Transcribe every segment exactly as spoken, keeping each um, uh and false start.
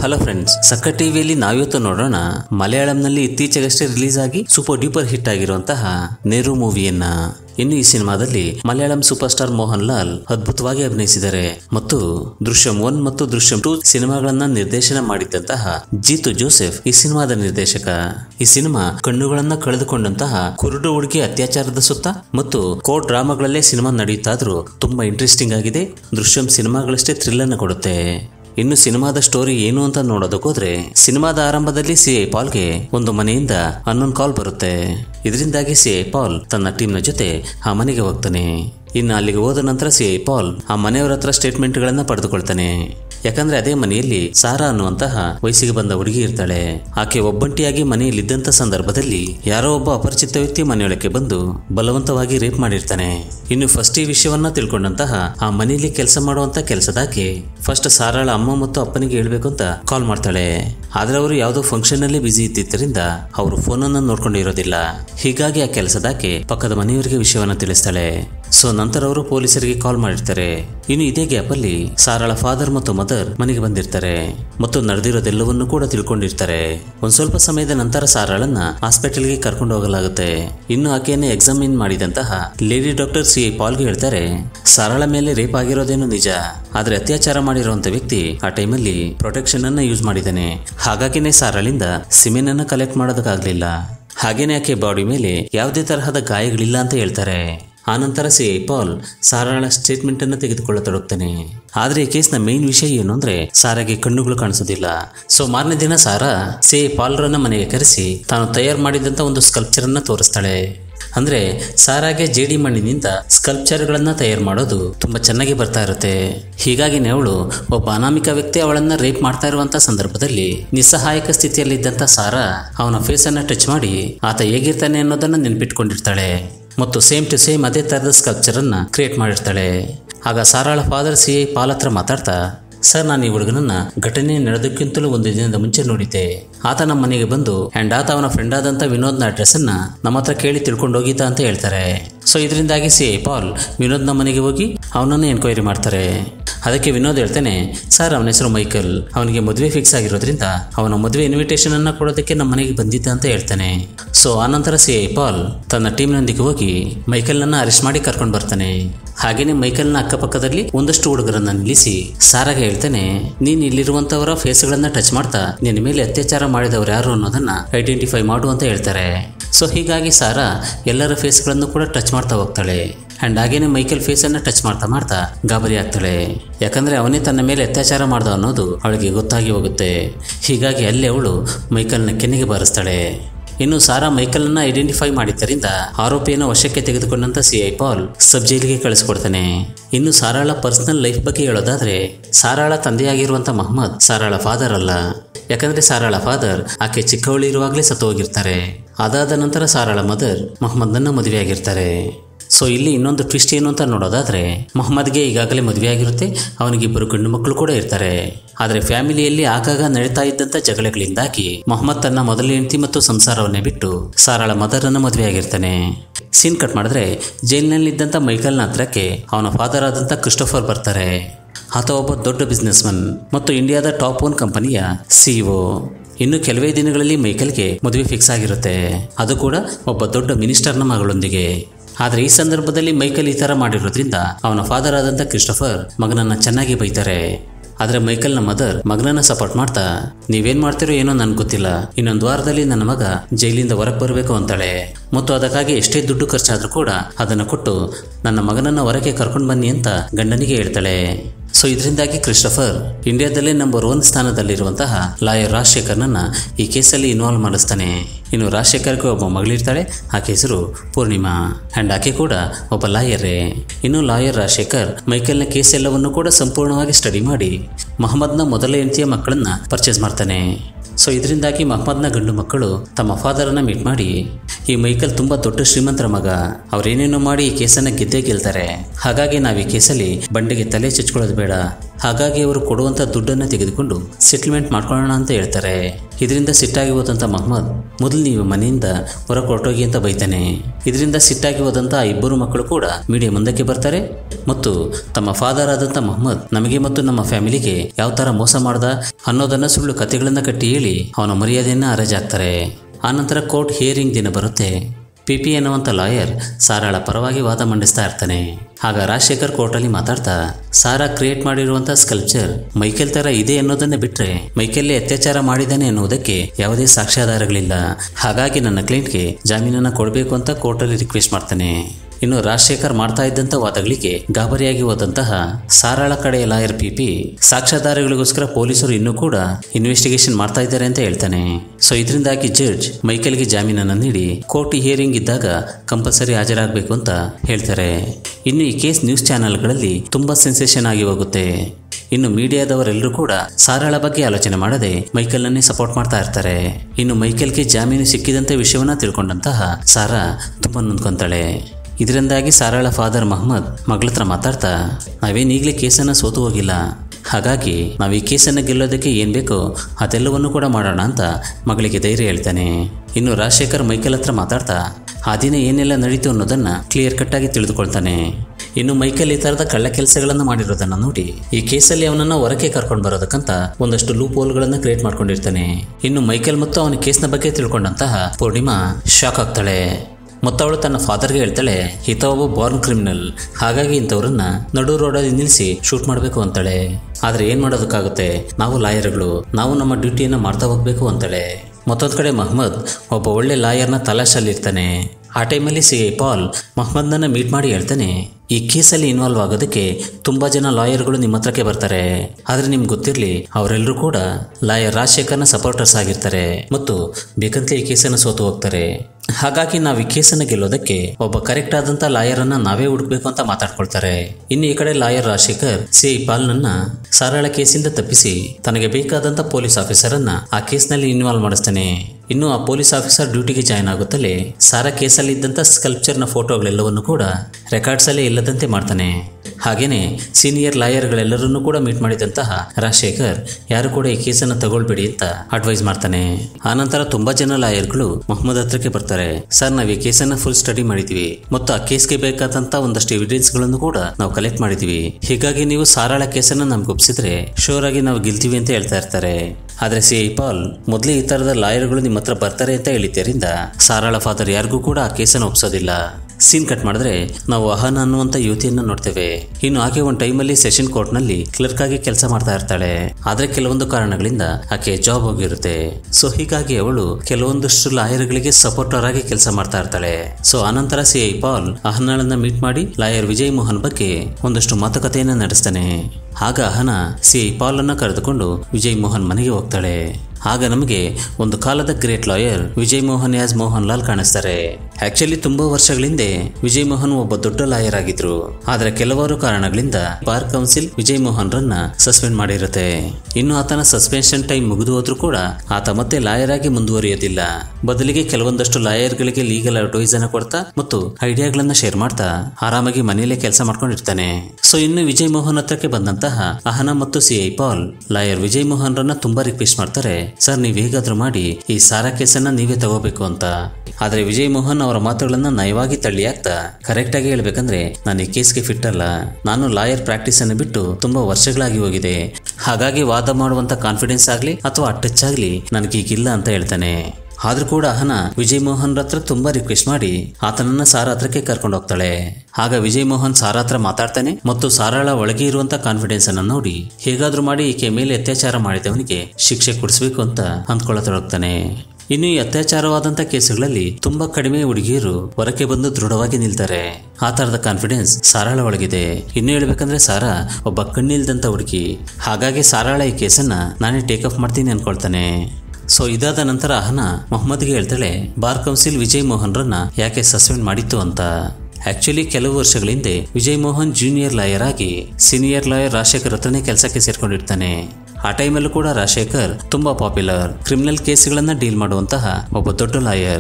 Hello friends, ಸಕ್ಕ ಟಿವಿಯಲ್ಲಿ ನಾವಿವತ್ತು ನೋಡೋಣ ಮಲಯಾಳಂನಲ್ಲಿ ಇತ್ತೀಚೆಗಷ್ಟೇ ರಿಲೀಸ್ ಆಗಿ ಸೂಪರ್ ಡೂಪರ್ ಹಿಟ್ ಆಗಿರುವಂತಹ ನೆರು ಮೂವಿಯನ್ನ. ಇನ್ನು ಈ ಸಿನಿಮಾದಲ್ಲಿ ಮಲಯಾಳಂ ಸೂಪರ್ ಸ್ಟಾರ್ ಮೋಹನ್ ಲಾಲ್ ಅದ್ಭುತವಾಗಿ ಅಭಿನಯಿಸಿದ್ದಾರೆ ಮತ್ತು ದೃಶ್ಯಂ ಒನ್ ಮತ್ತು ದೃಶ್ಯಂ ಟೂ ಸಿನಿಮಾಗಳನ್ನ ನಿರ್ದೇಶನ ಮಾಡಿದ್ದಂತಹ ಜೀತು ಜೋಸೆಫ್ ಈ ಸಿನಿಮಾದ ನಿರ್ದೇಶಕ. ಈ ಸಿನಿಮಾ ಕಣ್ಣುಗಳನ್ನ ಕಳೆದುಕೊಂಡಂತಹ ಕುರುಡು ಹುಡುಗಿ ಅತ್ಯಾಚಾರದ ಸುತ್ತ ಮತ್ತು ಕೋರ್ಟ್ ಡ್ರಾಮಾಗಳಲ್ಲೇ ಸಿನಿಮಾ ನಡೆಯುತ್ತಾದ್ರೂ ತುಂಬಾ ಇಂಟ್ರೆಸ್ಟಿಂಗ್ ಆಗಿದೆ. ದೃಶ್ಯಂ ಸಿನಿಮಾಗಳಷ್ಟೇ ಥ್ರಿಲ್ ಅನ್ನು ಕೊಡುತ್ತೆ. ಇನ್ನು ಸಿನಿಮಾದ ಸ್ಟೋರಿ ಏನು ಅಂತ ನೋಡೋದಕ್ಕೋದ್ರೆ, ಸಿನಿಮಾದ ಆರಂಭದಲ್ಲಿ ಸಿ ಐ ಪಾಲ್ಗೆ ಒಂದು ಮನೆಯಿಂದ ಅನ್ನೊಂದು ಕಾಲ್ ಬರುತ್ತೆ. ಇದರಿಂದಾಗಿ ಸಿ ಐ ಪಾಲ್ ತನ್ನ ಟೀಮ್ನ ಜೊತೆ ಆ ಮನೆಗೆ ಹೋಗ್ತಾನೆ. ಇನ್ನು ಅಲ್ಲಿಗೆ ಹೋದ ನಂತರ ಸಿ ಐ ಪಾಲ್ ಆ ಮನೆಯವರ ಹತ್ರ ಸ್ಟೇಟ್ಮೆಂಟ್ ಗಳನ್ನ ಪಡೆದುಕೊಳ್ತಾನೆ. ಯಾಕಂದ್ರೆ ಅದೇ ಮನೆಯಲ್ಲಿ ಸಾರಾ ಅನ್ನುವಂತಹ ವಯಸ್ಸಿಗೆ ಬಂದ ಹುಡುಗಿ ಇರ್ತಾಳೆ. ಆಕೆ ಒಬ್ಬಂಟಿಯಾಗಿ ಮನೆಯಲ್ಲಿದ್ದಂತ ಸಂದರ್ಭದಲ್ಲಿ ಯಾರೋ ಒಬ್ಬ ಅಪರಿಚಿತ ವ್ಯಕ್ತಿ ಮನೆಯೊಳಕ್ಕೆ ಬಂದು ಬಲವಂತವಾಗಿ ರೇಪ್ ಮಾಡಿರ್ತಾನೆ. ಇನ್ನು ಫಸ್ಟ್ ಈ ವಿಷಯವನ್ನ ತಿಳ್ಕೊಂಡಂತಹ ಆ ಮನೆಯಲ್ಲಿ ಕೆಲಸ ಮಾಡುವಂತ ಕೆಲಸದಾಕೆ ಫಸ್ಟ್ ಸಾರಾಳ ಅಮ್ಮ ಮತ್ತು ಅಪ್ಪನಿಗೆ ಹೇಳ್ಬೇಕು ಅಂತ ಕಾಲ್ ಮಾಡ್ತಾಳೆ. ಆದ್ರೆ ಅವರು ಯಾವುದೋ ಫಂಕ್ಷನ್ ಅಲ್ಲಿ ಬಿಸಿ ಇದ್ದಿದ್ದರಿಂದ ಅವರು ಫೋನ್ ಅನ್ನ ನೋಡ್ಕೊಂಡಿರೋದಿಲ್ಲ. ಹೀಗಾಗಿ ಆ ಕೆಲಸದಾಕೆ ಪಕ್ಕದ ಮನೆಯವರಿಗೆ ವಿಷಯವನ್ನ ತಿಳಿಸ್ತಾಳೆ. ಸೊ ನಂತರ ಅವರು ಪೊಲೀಸರಿಗೆ ಕಾಲ್ ಮಾಡಿರ್ತಾರೆ. ಇನ್ನು ಇದೇ ಗ್ಯಾಪ್ ಅಲ್ಲಿ ಸಾರಾಳ ಫಾದರ್ ಮತ್ತು ಮದರ್ ಮನೆಗೆ ಬಂದಿರ್ತಾರೆ ಮತ್ತು ನಡೆದಿರೋದೆಲ್ಲವನ್ನೂ ಕೂಡ ತಿಳ್ಕೊಂಡಿರ್ತಾರೆ. ಒಂದ್ ಸ್ವಲ್ಪ ಸಮಯದ ನಂತರ ಸಾರಾಳನ್ನ ಹಾಸ್ಪಿಟಲ್ಗೆ ಕರ್ಕೊಂಡು ಹೋಗಲಾಗುತ್ತೆ. ಇನ್ನು ಆಕೆಯನ್ನ ಎಕ್ಸಾಮಿನ್ ಮಾಡಿದಂತಹ ಲೇಡಿ ಡಾಕ್ಟರ್ ಸಿ ಪಾಲ್ಗೆ ಹೇಳ್ತಾರೆ, ಸಾರಾಳ ಮೇಲೆ ರೇಪ್ ಆಗಿರೋದೇನು ನಿಜ, ಆದ್ರೆ ಅತ್ಯಾಚಾರ ಮಾಡಿರುವಂತ ವ್ಯಕ್ತಿ ಆ ಟೈಮಲ್ಲಿ ಪ್ರೊಟೆಕ್ಷನ್ ಅನ್ನ ಯೂಸ್ ಮಾಡಿದ್ದಾನೆ. ಹಾಗಾಗಿನೇ ಸಾರಾಳಿಂದ ಸಿಮೆನ್ ಅನ್ನ ಕಲೆಕ್ಟ್ ಮಾಡೋದಕ್ಕಾಗ್ಲಿಲ್ಲ. ಹಾಗೇನೆ ಆಕೆ ಬಾಡಿ ಮೇಲೆ ಯಾವುದೇ ತರಹದ ಗಾಯಗಳಿಲ್ಲ ಅಂತ ಹೇಳ್ತಾರೆ. ಆನಂತರ ಸಿ ಐ ಪಾಲ್ ಸಾರಾಳ ಸ್ಟೇಟ್ಮೆಂಟ್ ಅನ್ನು ತೆಗೆದುಕೊಳ್ಳತೊಡಗ್ತಾನೆ. ಆದ್ರೆ ಈ ಕೇಸ್ನ ಮೇನ್ ವಿಷಯ ಏನು ಅಂದ್ರೆ, ಸಾರಾಗೆ ಕಣ್ಣುಗಳು ಕಾಣಿಸೋದಿಲ್ಲ. ಸೊ ಮಾರನೇ ದಿನ ಸಾರಾ ಸಿ ಐ ಪಾಲ್ರನ್ನ ಮನೆಗೆ ಕರೆಸಿ ತಾನು ತಯಾರು ಮಾಡಿದಂತ ಒಂದು ಸ್ಕಲ್ಪ್ಚರ್ ಅನ್ನ ತೋರಿಸ್ತಾಳೆ. ಅಂದ್ರೆ ಸಾರಾಗೆ ಜೇಡಿ ಮಣ್ಣಿನಿಂದ ಸ್ಕಲ್ಪ್ಚರ್ ಗಳನ್ನ ತಯಾರು ಮಾಡೋದು ತುಂಬಾ ಚೆನ್ನಾಗಿ ಬರ್ತಾ ಇರುತ್ತೆ. ಹೀಗಾಗಿ ಅವಳು ಒಬ್ಬ ಅನಾಮಿಕ ವ್ಯಕ್ತಿ ಅವಳನ್ನ ರೇಪ್ ಮಾಡ್ತಾ ಇರುವಂತ ಸಂದರ್ಭದಲ್ಲಿ ನಿಸ್ಸಹಾಯಕ ಸ್ಥಿತಿಯಲ್ಲಿದ್ದಂತ ಸಾರಾ ಅವನ ಫೇಸ್ ಅನ್ನ ಟಚ್ ಮಾಡಿ ಆತ ಹೇಗಿರ್ತಾನೆ ಅನ್ನೋದನ್ನ ನೆನ್ಪಿಟ್ಕೊಂಡಿರ್ತಾಳೆ ಮತ್ತು ಸೇಮ್ ಟು ಸೇಮ್ ಅದೇ ತರದ ಸ್ಕಲ್ಪ್ಚರ್ ಅನ್ನ ಕ್ರಿಯೇಟ್ ಮಾಡಿರ್ತಾಳೆ. ಆಗ ಸಾರಾಳ ಫಾದರ್ ಸಿ ಐ ಪಾಲ್ ಹತ್ರ ಮಾತಾಡ್ತಾ, ಸರ್, ನಾನು ಈ ಹುಡುಗನನ್ನ ಘಟನೆ ನಡೆದಕ್ಕಿಂತಲೂ ಒಂದು ದಿನದ ಮುಂಚೆ ನೋಡಿದ್ದೆ. ಆತ ನಮ್ಮ ಮನೆಗೆ ಬಂದು ಅಂಡ್ ಆತ ಅವನ ಫ್ರೆಂಡ್ ಆದಂತ ವಿನೋದ್ನ ಅಡ್ರೆಸ್ ಅನ್ನ ನಮ್ಮ ಹತ್ರ ಕೇಳಿ ತಿಳ್ಕೊಂಡು ಹೋಗಿದ್ದ ಅಂತ ಹೇಳ್ತಾರೆ. ಸೊ ಇದರಿಂದಾಗಿ ಸಿ ಐ ಪಾಲ್ ವಿನೋದ್ನ ಮನೆಗೆ ಹೋಗಿ ಅವನನ್ನ ಎನ್ಕ್ವೈರಿ ಮಾಡ್ತಾರೆ. ಅದಕ್ಕೆ ವಿನೋದ್ ಹೇಳ್ತಾನೆ, ಸರ್, ಅವನ ಹೆಸರು ಮೈಕಲ್, ಅವನಿಗೆ ಮದುವೆ ಫಿಕ್ಸ್ ಆಗಿರೋದ್ರಿಂದ ಅವನ ಮದುವೆ ಇನ್ವಿಟೇಷನ್ ಅನ್ನ ಕೊಡೋದಕ್ಕೆ ನಮ್ಮ ಮನೆಗೆ ಬಂದಿದ್ದ ಅಂತ ಹೇಳ್ತಾನೆ. ಸೊ ಆನಂತರ ಸಿ ಐ ಪಾಲ್ ತನ್ನ ಟೀಮ್ನೊಂದಿಗೆ ಹೋಗಿ ಮೈಕಲ್ ನನ್ನ ಅರೆಸ್ಟ್ ಮಾಡಿ ಕರ್ಕೊಂಡು ಬರ್ತಾನೆ. ಹಾಗೇನೆ ಮೈಕಲ್ನ ಅಕ್ಕಪಕ್ಕದಲ್ಲಿ ಒಂದಷ್ಟು ಹುಡುಗರನ್ನ ನಿಲ್ಲಿಸಿ ಸಾರಾಗೆ ಹೇಳ್ತಾನೆ, ನೀನ್ ಇಲ್ಲಿರುವಂತವರ ಫೇಸ್ ಗಳನ್ನ ಟಚ್ ಮಾಡ್ತಾ ನಿನ್ನ ಮೇಲೆ ಅತ್ಯಾಚಾರ ಮಾಡಿದವರು ಯಾರು ಅನ್ನೋದನ್ನ ಐಡೆಂಟಿಫೈ ಮಾಡು ಅಂತ ಹೇಳ್ತಾರೆ. ಸೊ ಹೀಗಾಗಿ ಸಾರಾ ಎಲ್ಲರ ಫೇಸ್ ಗಳನ್ನು ಕೂಡ ಟಚ್ ಮಾಡ್ತಾ ಹೋಗ್ತಾಳೆ. ಅಂಡ್ ಹಾಗೇನೆ ಮೈಕಲ್ ಫೇಸ್ ಅನ್ನ ಟಚ್ ಮಾಡ್ತಾ ಮಾಡ್ತಾ ಗಾಬರಿ ಆಗ್ತಾಳೆ. ಯಾಕಂದ್ರೆ ಅವನೇ ತನ್ನ ಮೇಲೆ ಅತ್ಯಾಚಾರ ಮಾಡ್ದ ಅನ್ನೋದು ಅವಳಿಗೆ ಗೊತ್ತಾಗಿ ಹೋಗುತ್ತೆ. ಹೀಗಾಗಿ ಅಲ್ಲಿ ಅವಳು ಮೈಕಲ್ನ ಕೆನ್ನೆಗೆ ಬಾರಿಸ್ತಾಳೆ. ಇನ್ನು ಸಾರಾ ಮೈಕಲ್ ಅನ್ನ ಐಡೆಂಟಿಫೈ ಮಾಡಿದ್ದರಿಂದ ಆರೋಪಿಯನ್ನು ವಶಕ್ಕೆ ತೆಗೆದುಕೊಂಡಂತ ಸಿ ಐ ಪಾಲ್ ಸಬ್ ಜೈಲಿಗೆ ಕಳಿಸ್ಕೊಡ್ತಾನೆ. ಇನ್ನು ಸಾರಾಳ ಪರ್ಸನಲ್ ಲೈಫ್ ಬಗ್ಗೆ ಹೇಳೋದಾದ್ರೆ, ಸಾರಾಳ ತಂದೆಯಾಗಿರುವಂತ ಮಹಮ್ಮದ್ ಸಾರಾಳ ಫಾದರ್ ಅಲ್ಲ. ಯಾಕಂದ್ರೆ ಸಾರಾಳ ಫಾದರ್ ಆಕೆ ಚಿಕ್ಕವಳು ಇರುವಾಗಲೇ ಸತ್ತು ಹೋಗಿರ್ತಾರೆ. ಅದಾದ ನಂತರ ಸಾರಾಳ ಮದರ್ ಮೊಹಮ್ಮದ್ನನ್ನ ಮದುವೆ ಆಗಿರ್ತಾರೆ. ಸೊ ಇಲ್ಲಿ ಇನ್ನೊಂದು ಟ್ವಿಸ್ಟ್ ಏನು ಅಂತ ನೋಡೋದಾದ್ರೆ, ಮೊಹಮ್ಮದ್ಗೆ ಈಗಾಗಲೇ ಮದುವೆ ಆಗಿರುತ್ತೆ, ಅವನಿಗಿಬ್ಬರು ಗಂಡು ಮಕ್ಕಳು ಕೂಡ ಇರ್ತಾರೆ. ಆದ್ರೆ ಫ್ಯಾಮಿಲಿಯಲ್ಲಿ ಆಗಾಗ ನಡೀತಾ ಇದ್ದಂತ ಜಗಳಗಳಿಂದಾಗಿ ಮೊಹಮ್ಮದ್ ತನ್ನ ಮೊದಲ ಹೆಂಡತಿ ಮತ್ತು ಸಂಸಾರವನ್ನೇ ಬಿಟ್ಟು ಸಾರಾಳ ಮದರ್ ಅನ್ನ ಮದುವೆ ಆಗಿರ್ತಾನೆ. ಸೀನ್ ಕಟ್ ಮಾಡಿದ್ರೆ ಜೈಲಿನಲ್ಲಿದ್ದಂತ ಮೈಕಲ್ನ ಹತ್ರಕ್ಕೆ ಅವನ ಫಾದರ್ ಆದಂತ ಕ್ರಿಸ್ಟೋಫರ್ ಬರ್ತಾರೆ. ಆತ ಒಬ್ಬ ದೊಡ್ಡ ಬಿಸ್ನೆಸ್ ಮನ್ ಮತ್ತು ಇಂಡಿಯಾದ ಟಾಪ್ ಒನ್ ಕಂಪನಿಯ ಸಿಇಒ. ಇನ್ನು ಕೆಲವೇ ದಿನಗಳಲ್ಲಿ ಮೈಕಲ್ಗೆ ಮದುವೆ ಫಿಕ್ಸ್ ಆಗಿರುತ್ತೆ, ಅದು ಕೂಡ ಒಬ್ಬ ದೊಡ್ಡ ಮಿನಿಸ್ಟರ್ನ ಮಗಳೊಂದಿಗೆ. ಆದ್ರೆ ಈ ಸಂದರ್ಭದಲ್ಲಿ ಮೈಕಲ್ ಈ ತರ ಮಾಡಿರೋದ್ರಿಂದ ಅವನ ಫಾದರ್ ಆದಂತ ಕ್ರಿಸ್ಟೋಫರ್ ಮಗನನ್ನ ಚೆನ್ನಾಗಿ ಬೈತಾರೆ. ಆದ್ರೆ ಮೈಕಲ್ನ ಮದರ್ ಮಗನನ್ನ ಸಪೋರ್ಟ್ ಮಾಡ್ತಾ, ನೀವೇನ್ ಮಾಡ್ತಿರೋ ಏನೋ ನನ್ಗೆ ಗೊತ್ತಿಲ್ಲ, ಇನ್ನೊಂದು ವಾರದಲ್ಲಿ ನನ್ನ ಮಗ ಜೈಲಿಂದ ಹೊರಗೆ ಬರಬೇಕು ಅಂತಾಳೆ. ಮತ್ತು ಅದಕ್ಕಾಗಿ ಎಷ್ಟೇ ದುಡ್ಡು ಖರ್ಚಾದ್ರೂ ಕೂಡ ಅದನ್ನ ಕೊಟ್ಟು ನನ್ನ ಮಗನನ್ನ ಹೊರಗೆ ಕರ್ಕೊಂಡು ಬನ್ನಿ ಅಂತ ಗಂಡನಿಗೆ ಹೇಳ್ತಾಳೆ. ಸೊ ಇದರಿಂದಾಗಿ ಕ್ರಿಸ್ಟೋಫರ್ ಇಂಡಿಯಾದಲ್ಲೇ ನಂಬರ್ ಒನ್ ಸ್ಥಾನದಲ್ಲಿರುವಂತಹ ಲಾಯರ್ ರಾಜಶೇಖರ್ನನ್ನ ಈ ಕೇಸಲ್ಲಿ ಇನ್ವಾಲ್ವ್ ಮಾಡಿಸ್ತಾನೆ. ಇನ್ನು ರಾಜಶೇಖರ್ಗೆ ಒಬ್ಬ ಮಗಳಿರ್ತಾಳೆ, ಆಕೆ ಹೆಸರು ಪೂರ್ಣಿಮಾ. ಅಂಡ್ ಆಕೆ ಕೂಡ ಒಬ್ಬ ಲಾಯರೇ. ಇನ್ನು ಲಾಯರ್ ರಾಜಶೇಖರ್ ಮೈಕಲ್ನ ಕೇಸ್ ಎಲ್ಲವನ್ನು ಕೂಡ ಸಂಪೂರ್ಣವಾಗಿ ಸ್ಟಡಿ ಮಾಡಿ ಮೊಹಮ್ಮದ್ನ ಮೊದಲ ಹೆಂಡತಿಯ ಮಕ್ಕಳನ್ನ ಪರ್ಚೇಸ್ ಮಾಡ್ತಾನೆ. ಸೊ ಇದರಿಂದಾಗಿ ಮೊಹಮ್ಮದ್ನ ಗಂಡು ಮಕ್ಕಳು ತಮ್ಮ ಫಾದರನ್ನ ಮೀಟ್ ಮಾಡಿ, ಈ ಮೈಕಲ್ ತುಂಬಾ ದೊಡ್ಡ ಶ್ರೀಮಂತರ ಮಗ, ಅವ್ರೇನೇನೋ ಮಾಡಿ ಈ ಕೇಸನ್ನ ಗೆದ್ದೇ ಗೆಲ್ತಾರೆ, ಹಾಗಾಗಿ ನಾವ್ ಈ ಕೇಸಲ್ಲಿ ಬಂಡೆಗೆ ತಲೆ ಚುಚ್ಕೊಳ್ಳೋದು ಬೇಡ, ಹಾಗಾಗಿ ಅವರು ಕೊಡುವಂತ ದುಡ್ಡನ್ನ ತೆಗೆದುಕೊಂಡು ಸೆಟಲ್ಮೆಂಟ್ ಮಾಡ್ಕೊಳ್ಳೋಣ ಅಂತ ಹೇಳ್ತಾರೆ. ಇದರಿಂದ ಸಿಟ್ಟಾಗಿ ಹೋದಂತ ಮಹಮ್ಮದ್ ಮೊದಲು ನೀವು ಮನೆಯಿಂದ ಹೊರ ಹೊರಟೋಗಿ ಅಂತ ಬೈತಾನೆ. ಇದರಿಂದ ಸಿಟ್ಟಾಗಿ ಹೋದಂತ ಇಬ್ಬರು ಮಕ್ಕಳು ಕೂಡ ಮೀಡಿಯಾ ಮುಂದಕ್ಕೆ ಬರ್ತಾರೆ ಮತ್ತು ತಮ್ಮ ಫಾದರ್ ಆದಂತ ಮಹಮ್ಮದ್ ನಮಗೆ ಮತ್ತು ನಮ್ಮ ಫ್ಯಾಮಿಲಿಗೆ ಯಾವ ತರ ಮೋಸ ಮಾಡ್ದ ಅನ್ನೋದನ್ನ ಸುಳ್ಳು ಕಥೆಗಳನ್ನ ಕಟ್ಟಿ ಹೇಳಿ ಅವನ ಮರ್ಯಾದೆಯನ್ನ ಹರಾಜಾಗ್ತಾರೆ. ಆನಂತರ ಕೋರ್ಟ್ ಹಿಯರಿಂಗ್ ದಿನ ಬರುತ್ತೆ. ಪಿ ಪಿ ಎನ್ನುವಂತ ಲಾಯರ್ ಸಾರಾಳ ಪರವಾಗಿ ವಾದ ಮಂಡಿಸ್ತಾ ಇರ್ತಾನೆ. ಆಗ ರಾಜಶೇಖರ್ ಕೋರ್ಟಲ್ಲಿ ಮಾತಾಡ್ತಾ, ಸಾರಾ ಕ್ರಿಯೇಟ್ ಮಾಡಿರುವಂತ ಸ್ಕಲ್ಪ್ಚರ್ ಮೈಕೆಲ್ ತರ ಇದೆ ಅನ್ನೋದನ್ನ ಬಿಟ್ರೆ ಮೈಕೆಲ್ಲೇ ಅತ್ಯಾಚಾರ ಮಾಡಿದ್ದಾನೆ ಅನ್ನೋದಕ್ಕೆ ಯಾವುದೇ ಸಾಕ್ಷ್ಯಾಧಾರಗಳಿಲ್ಲ. ಹಾಗಾಗಿ ನನ್ನ ಕ್ಲೈಂಟ್ಗೆ ಜಾಮೀನನ್ನ ಕೊಡಬೇಕು ಅಂತ ಕೋರ್ಟಲ್ಲಿ ರಿಕ್ವೆಸ್ಟ್ ಮಾಡ್ತಾನೆ. ಇನ್ನು ರಾಜಶೇಖರ್ ಮಾಡ್ತಾ ಇದ್ದಂತ ವಾದಗಳಿಗೆ ಗಾಬರಿಯಾಗಿ ಹೋದಂತಹ ಸಾರಾಳ ಕಡೆಯ ಲಾಯರ್ ಪಿ ಪಿ ಸಾಕ್ಷ್ಯಾಧಾರಗಳಿಗೋಸ್ಕರ ಪೊಲೀಸರು ಇನ್ನೂ ಕೂಡ ಇನ್ವೆಸ್ಟಿಗೇಷನ್ ಮಾಡ್ತಾ ಇದ್ದಾರೆ ಅಂತ ಹೇಳ್ತಾನೆ. ಸೊ ಇದರಿಂದಾಗಿ ಜಡ್ಜ್ ಮೈಕೆಲ್ಗೆ ಜಾಮೀನನ್ನು ನೀಡಿ ಕೋರ್ಟ್ ಹಿಯರಿಂಗ್ ಇದ್ದಾಗ ಕಂಪಲ್ಸರಿ ಹಾಜರಾಗಬೇಕು ಅಂತ ಹೇಳ್ತಾರೆ. ಇನ್ನು ಈ ಕೇಸ್ ನ್ಯೂಸ್ ಚಾನೆಲ್ಗಳಲ್ಲಿ ತುಂಬಾ ಸೆನ್ಸೇಷನ್ ಆಗಿ ಹೋಗುತ್ತೆ. ಇನ್ನು ಮೀಡಿಯಾದವರೆಲ್ಲರೂ ಕೂಡ ಸಾರಾಳ ಬಗ್ಗೆ ಆಲೋಚನೆ ಮಾಡದೆ ಮೈಕೆಲ್ನನ್ನೇ ಸಪೋರ್ಟ್ ಮಾಡ್ತಾ ಇರ್ತಾರೆ. ಇನ್ನು ಮೈಕೆಲ್ಗೆ ಜಾಮೀನು ಸಿಕ್ಕಿದಂತೆ ವಿಷಯವನ್ನ ತಿಳ್ಕೊಂಡಂತಹ ಸಾರಾ ತುಂಬಾ ನೊಂದ್ಕೊಂತಾಳೆ. ಇದರಿಂದಾಗಿ ಸಾರಾಳ ಫಾದರ್ ಮಹಮ್ಮದ್ ಮಗಳ ಹತ್ರ ಮಾತಾಡ್ತಾ, ನಾವೇನ್ ಈಗಲೇ ಕೇಸನ್ನ ಸೋತು ಹೋಗಿಲ್ಲ, ಹಾಗಾಗಿ ನಾವು ಈ ಕೇಸನ್ನ ಗೆಲ್ಲೋದಕ್ಕೆ ಏನ್ ಬೇಕೋ ಅದೆಲ್ಲವನ್ನೂ ಕೂಡ ಮಾಡೋಣ ಅಂತ ಮಗಳಿಗೆ ಧೈರ್ಯ ಹೇಳ್ತಾನೆ. ಇನ್ನು ರಾಜಶೇಖರ್ ಮೈಕೆಲ್ ಹತ್ರ ಮಾತಾಡ್ತಾ ಆ ದಿನ ಏನೆಲ್ಲ ನಡೀತು ಅನ್ನೋದನ್ನ ಕ್ಲಿಯರ್ ಕಟ್ ಆಗಿ ತಿಳಿದುಕೊಳ್ತಾನೆ. ಇನ್ನು ಮೈಕೆಲ್ ಈ ತರದ ಕಳ್ಳ ಕೆಲಸಗಳನ್ನ ಮಾಡಿರೋದನ್ನ ನೋಡಿ ಈ ಕೇಸಲ್ಲಿ ಅವನನ್ನ ಹೊರಕ್ಕೆ ಕರ್ಕೊಂಡು ಬರೋದಕ್ಕಂತ ಒಂದಷ್ಟು ಲೂಪ್ ಹೋಲ್ಗಳನ್ನ ಕ್ರಿಯೇಟ್ ಮಾಡ್ಕೊಂಡಿರ್ತಾನೆ. ಇನ್ನು ಮೈಕೆಲ್ ಮತ್ತು ಅವನ ಕೇಸ್ನ ಬಗ್ಗೆ ತಿಳ್ಕೊಂಡಂತಹ ಪೂರ್ಣಿಮಾ ಶಾಕ್ ಆಗ್ತಾಳೆ ಮತ್ತು ಅವಳು ತನ್ನ ಫಾದರ್ಗೆ ಹೇಳ್ತಾಳೆ, ಈತ ಒಬ್ಬ ಬಾರ್ನ್ ಕ್ರಿಮಿನಲ್, ಹಾಗಾಗಿ ಇಂಥವ್ರನ್ನ ನಡು ರೋಡಲ್ಲಿ ನಿಲ್ಲಿಸಿ ಶೂಟ್ ಮಾಡಬೇಕು ಅಂತಾಳೆ. ಆದ್ರೆ ಏನ್ ಮಾಡೋದಕ್ಕಾಗುತ್ತೆ, ನಾವು ಲಾಯರ್ಗಳು, ನಾವು ನಮ್ಮ ಡ್ಯೂಟಿಯನ್ನ ಮಾಡ್ತಾ ಹೋಗ್ಬೇಕು ಅಂತಾಳೆ. ಮತ್ತೊಂದ್ ಕಡೆ ಮಹಮ್ಮದ್ ಒಬ್ಬ ಒಳ್ಳೆ ಲಾಯರ್ನ ತಲಾಶಲ್ಲಿರ್ತಾನೆ. ಆ ಟೈಮಲ್ಲಿ ಸಿ ಐ ಪಾಲ್ ಮಹಮ್ಮದ್ನನ್ನ ಮೀಟ್ ಮಾಡಿ ಹೇಳ್ತಾನೆ, ಈ ಕೇಸಲ್ಲಿ ಇನ್ವಾಲ್ವ್ ಆಗೋದಕ್ಕೆ ತುಂಬಾ ಜನ ಲಾಯರ್ಗಳು ನಿಮ್ಮ ಹತ್ರಕ್ಕೆ ಬರ್ತಾರೆ, ಆದ್ರೆ ನಿಮ್ಗೆ ಗೊತ್ತಿರ್ಲಿ ಅವರೆಲ್ಲರೂ ಕೂಡ ಲಾಯರ್ ರಾಜಶೇಖರ್ನ ಸಪೋರ್ಟರ್ಸ್ ಆಗಿರ್ತಾರೆ ಮತ್ತು ಬೇಕಂತಲೇ ಈ ಕೇಸನ್ನು ಸೋತು ಹೋಗ್ತಾರೆ. ಹಾಗಾಗಿ ನಾವು ಈ ಕೇಸನ್ನು ಗೆಲ್ಲೋದಕ್ಕೆ ಒಬ್ಬ ಕರೆಕ್ಟ್ ಆದಂತ ಲಾಯರ್ ಅನ್ನ ನಾವೇ ಹುಡುಕ್ಬೇಕು ಅಂತ ಮಾತಾಡ್ಕೊಳ್ತಾರೆ. ಇನ್ನು ಈ ಕಡೆ lawyer Rajashekar C I Paul ನನ್ನ ಸಾರಾಳ ಕೇಸಿಂದ ತಪ್ಪಿಸಿ ತನಗೆ ಬೇಕಾದಂತ ಪೊಲೀಸ್ ಆಫೀಸರ್ ಅನ್ನ ಆ ಕೇಸ್ನಲ್ಲಿ ಇನ್ವಾಲ್ವ್ ಮಾಡಿಸ್ತಾನೆ. ಇನ್ನು ಆ ಪೊಲೀಸ್ ಆಫೀಸರ್ ಡ್ಯೂಟಿಗೆ ಜಾಯ್ನ್ ಆಗುತ್ತಲೇ ಸಾರಾ ಕೇಸಲ್ಲಿ ಇದ್ದಂತ ಸ್ಕಲ್ಪ್ಚರ್ ನ ಫೋಟೋಗಳೆಲ್ಲವನ್ನು ಕೂಡ ರೆಕಾರ್ಡ್ಸ್ ಅಲ್ಲೇ ಇಲ್ಲದಂತೆ ಮಾಡ್ತಾನೆ. ಹಾಗೇನೆ ಸೀನಿಯರ್ ಲಾಯರ್ಗಳೆಲ್ಲರನ್ನೂ ಕೂಡ ಮೀಟ್ ಮಾಡಿದಂತಹ ರಾಜಶೇಖರ್ ಯಾರು ಕೂಡ ಈ ಕೇಸನ್ನು ತಗೊಳ್ಬೇಡಿ ಅಂತ ಅಡ್ವೈಸ್ ಮಾಡ್ತಾನೆ. ಆನಂತರ ತುಂಬಾ ಜನ ಲಾಯರ್ಗಳು ಮೊಹಮ್ಮದ್ ಹತ್ರಕ್ಕೆ ಬರ್ತಾರೆ. ಸರ್, ನಾವ್ ಈ ಕೇಸನ್ನ ಫುಲ್ ಸ್ಟಡಿ ಮಾಡಿದೀವಿ ಮತ್ತು ಆ ಕೇಸ್ಗೆ ಬೇಕಾದಂತ ಒಂದಷ್ಟು ಎವಿಡೆನ್ಸ್ ಗಳನ್ನು ಕೂಡ ನಾವು ಕಲೆಕ್ಟ್ ಮಾಡಿದೀವಿ. ಹೀಗಾಗಿ ನೀವು ಸಾರಾಳ ಕೇಸನ್ನ ನಮ್ಗೆ ಒಪ್ಪಿಸಿದ್ರೆ ಶೋರ್ ಆಗಿ ನಾವು ಗೆಲ್ತೀವಿ ಅಂತ ಹೇಳ್ತಾ ಇರ್ತಾರೆ. ಆದ್ರೆ ಸಿ ಐ ಪಾಲ್ ಮೊದಲೇ ಈ ತರದ ಲಾಯರ್ಗಳು ನಿಮ್ಮ ಹತ್ರ ಬರ್ತಾರೆ ಅಂತ ಹೇಳಿದ್ದರಿಂದ ಸಾರಾಳ ಫಾದರ್ ಯಾರಿಗೂ ಕೂಡ ಆ ಕೇಸನ್ನು ಒಪ್ಸೋದಿಲ್ಲ. ಸೀನ್ ಕಟ್ ಮಾಡಿದ್ರೆ ನಾವು ಅಹನ ಅನ್ನುವಂತ ಯುವತಿಯನ್ನ ನೋಡ್ತೇವೆ. ಇನ್ನು ಆಕೆ ಒಂದು ಟೈಮಲ್ಲಿ ಸೆಷನ್ ಕೋರ್ಟ್ ನಲ್ಲಿ ಕ್ಲರ್ಕ್ ಆಗಿ ಕೆಲಸ ಮಾಡ್ತಾ ಇರ್ತಾಳೆ. ಆದ್ರೆ ಕೆಲವೊಂದು ಕಾರಣಗಳಿಂದ ಆಕೆ ಜಾಬ್ ಹೋಗಿರುತ್ತೆ. ಸೊ ಹೀಗಾಗಿ ಅವಳು ಕೆಲವೊಂದಷ್ಟು ಲಾಯರ್ಗಳಿಗೆ ಸಪೋರ್ಟರ್ ಆಗಿ ಕೆಲಸ ಮಾಡ್ತಾ ಇರ್ತಾಳೆ. ಸೊ ಆನಂತರ ಸಿ ಐ ಪಾಲ್ ಅಹನಾಳನ್ನ ಮೀಟ್ ಮಾಡಿ ಲಾಯರ್ ವಿಜಯ್ ಮೋಹನ್ ಬಗ್ಗೆ ಒಂದಷ್ಟು ಮಾತುಕತೆಯನ್ನ ನಡೆಸ್ತಾನೆ. ಆಗ ಅಹನ ಸಿ ಐ ಪಾಲ್ ಅನ್ನ ಕರೆದುಕೊಂಡು ವಿಜಯ್ ಮೋಹನ್ ಮನೆಗೆ ಹೋಗ್ತಾಳೆ. ಆಗ ನಮಗೆ ಒಂದು ಕಾಲದ great lawyer Vijay Mohan as Mohan Lal ಕಾಣಿಸ್ತಾರೆ. ಆಕ್ಚುಲಿ ತುಂಬಾ ವರ್ಷಗಳ ಹಿಂದೆ ವಿಜಯ್ ಮೋಹನ್ ಒಬ್ಬ ದೊಡ್ಡ ಲಾಯರ್ ಆಗಿದ್ರು. ಆದ್ರೆ ಕೆಲವಾರು ಕಾರಣಗಳಿಂದ ಬಾರ್ ಕೌನ್ಸಿಲ್ ವಿಜಯ್ ಮೋಹನ್ ರನ್ನ ಸಸ್ಪೆಂಡ್ ಮಾಡಿರುತ್ತೆ. ಇನ್ನು ಆತನ ಸಸ್ಪೆನ್ಷನ್ ಟೈಮ್ ಮುಗಿದು ಹೋದ್ರೂ ಕೂಡ ಆತ ಮತ್ತೆ ಲಾಯರ್ ಆಗಿ ಮುಂದುವರಿಯೋದಿಲ್ಲ. ಬದಲಿಗೆ ಕೆಲವೊಂದಷ್ಟು ಲಾಯರ್ ಗಳಿಗೆ ಲೀಗಲ್ ಅಡ್ವೈಸ್ ಅನ್ನ ಕೊಡ್ತಾ ಮತ್ತು ಐಡಿಯಾಗಳನ್ನ ಶೇರ್ ಮಾಡ್ತಾ ಆರಾಮಾಗಿ ಮನೆಯಲ್ಲೇ ಕೆಲಸ ಮಾಡ್ಕೊಂಡಿರ್ತಾನೆ. ಸೊ ಇನ್ನು ವಿಜಯ್ ಮೋಹನ್ ಹತ್ರಕ್ಕೆ ಬಂದಂತಹ ಅಹನ ಮತ್ತು C I Paul lawyer Vijay Mohan ರನ್ನ ತುಂಬಾ ರಿಕ್ವೆಸ್ಟ್ ಮಾಡ್ತಾರೆ, ಸರ್ ನೀವ್ ಹೇಗಾದ್ರೂ ಮಾಡಿ ಈ ಸಾರಾ ಕೇಸನ್ನ ನೀವೇ ತಗೋಬೇಕು ಅಂತ. ಆದ್ರೆ ವಿಜಯ್ ಮೋಹನ್ ಅವರ ಮಾತುಗಳನ್ನ ನಯವಾಗಿ ತಳ್ಳಿ ಆಗ್ತಾ ಕರೆಕ್ಟ್ ಆಗಿ ಹೇಳ್ಬೇಕಂದ್ರೆ ನಾನು ಈ ಕೇಸ್ಗೆ ಫಿಟ್ ಅಲ್ಲ, ನಾನು ಲಾಯರ್ ಪ್ರಾಕ್ಟೀಸ್ ಅನ್ನು ಬಿಟ್ಟು ತುಂಬಾ ವರ್ಷಗಳಾಗಿ ಹೋಗಿದೆ, ಹಾಗಾಗಿ ವಾದ ಮಾಡುವಂತ ಕಾನ್ಫಿಡೆನ್ಸ್ ಆಗ್ಲಿ ಅಥವಾ ಟಚ್ ಆಗ್ಲಿ ನನಗೀಗಿಲ್ಲ ಅಂತ ಹೇಳ್ತಾನೆ. ಆದ್ರೂ ಕೂಡ ಅಹನ ವಿಜಯ್ ಮೋಹನ್ ಹತ್ರ ತುಂಬಾ ರಿಕ್ವೆಸ್ಟ್ ಮಾಡಿ ಆತನನ್ನ ಸಾರಾ ಹತ್ರಕ್ಕೆ ಕರ್ಕೊಂಡು ಹೋಗ್ತಾಳೆ. ಆಗ ವಿಜಯ್ ಮೋಹನ್ ಸಾರಾ ಹತ್ರ ಮಾತಾಡ್ತಾನೆ ಮತ್ತು ಸಾರಾಳ ಒಳಗೆ ಇರುವಂತ ಕಾನ್ಫಿಡೆನ್ಸ್ ಅನ್ನ ನೋಡಿ ಹೇಗಾದ್ರೂ ಮಾಡಿ ಈಕೆ ಮೇಲೆ ಅತ್ಯಾಚಾರ ಮಾಡಿದವನಿಗೆ ಶಿಕ್ಷೆ ಕೊಡಿಸ್ಬೇಕು ಅಂತ ಅಂದ್ಕೊಳ್ಳತೊಡಗ್ತಾನೆ. ಇನ್ನು ಈ ಅತ್ಯಾಚಾರವಾದಂತ ಕೇಸುಗಳಲ್ಲಿ ತುಂಬಾ ಕಡಿಮೆ ಹುಡುಗಿಯರು ಹೊರಕ್ಕೆ ಬಂದು ದೃಢವಾಗಿ ನಿಲ್ತಾರೆ. ಆ ತರದ ಕಾನ್ಫಿಡೆನ್ಸ್ ಸಾರಾಳ ಒಳಗಿದೆ. ಇನ್ನು ಹೇಳ್ಬೇಕಂದ್ರೆ ಸಾರಾ ಒಬ್ಬ ಕಣ್ಣಿಲ್ದಂತ ಹುಡುಗಿ, ಹಾಗಾಗಿ ಸಾರಾಳ ಈ ಕೇಸನ್ನ ನಾನೇ ಟೇಕ್ ಆಫ್ ಮಾಡ್ತೀನಿ ಅನ್ಕೊಳ್ತಾನೆ. ಸೊ ಇದಾದ ನಂತರ ಅಹನ ಮೊಹಮ್ಮದ್ಗೆ ಹೇಳ್ತಾಳೆ, ಬಾರ್ ಕೌನ್ಸಿಲ್ ವಿಜಯ್ ಮೋಹನ್ ರನ್ನ ಯಾಕೆ ಸಸ್ಪೆಂಡ್ ಮಾಡಿತ್ತು ಅಂತ. ಆಕ್ಚುಲಿ ಕೆಲವು ವರ್ಷಗಳ ಹಿಂದೆ ವಿಜಯ್ ಮೋಹನ್ ಜೂನಿಯರ್ ಲಾಯರ್ ಆಗಿ ಸೀನಿಯರ್ ಲಾಯರ್ ರಾಜಶೇಖರ್ ಹತ್ರನೇ ಕೆಲಸಕ್ಕೆ ಸೇರ್ಕೊಂಡಿರ್ತಾನೆ. ಆ ಟೈಮಲ್ಲೂ ಕೂಡ ರಾಜಶೇಖರ್ ತುಂಬಾ ಪಾಪ್ಯುಲರ್, ಕ್ರಿಮಿನಲ್ ಕೇಸ್ಗಳನ್ನ ಡೀಲ್ ಮಾಡುವಂತಹ ಒಬ್ಬ ದೊಡ್ಡ ಲಾಯರ್.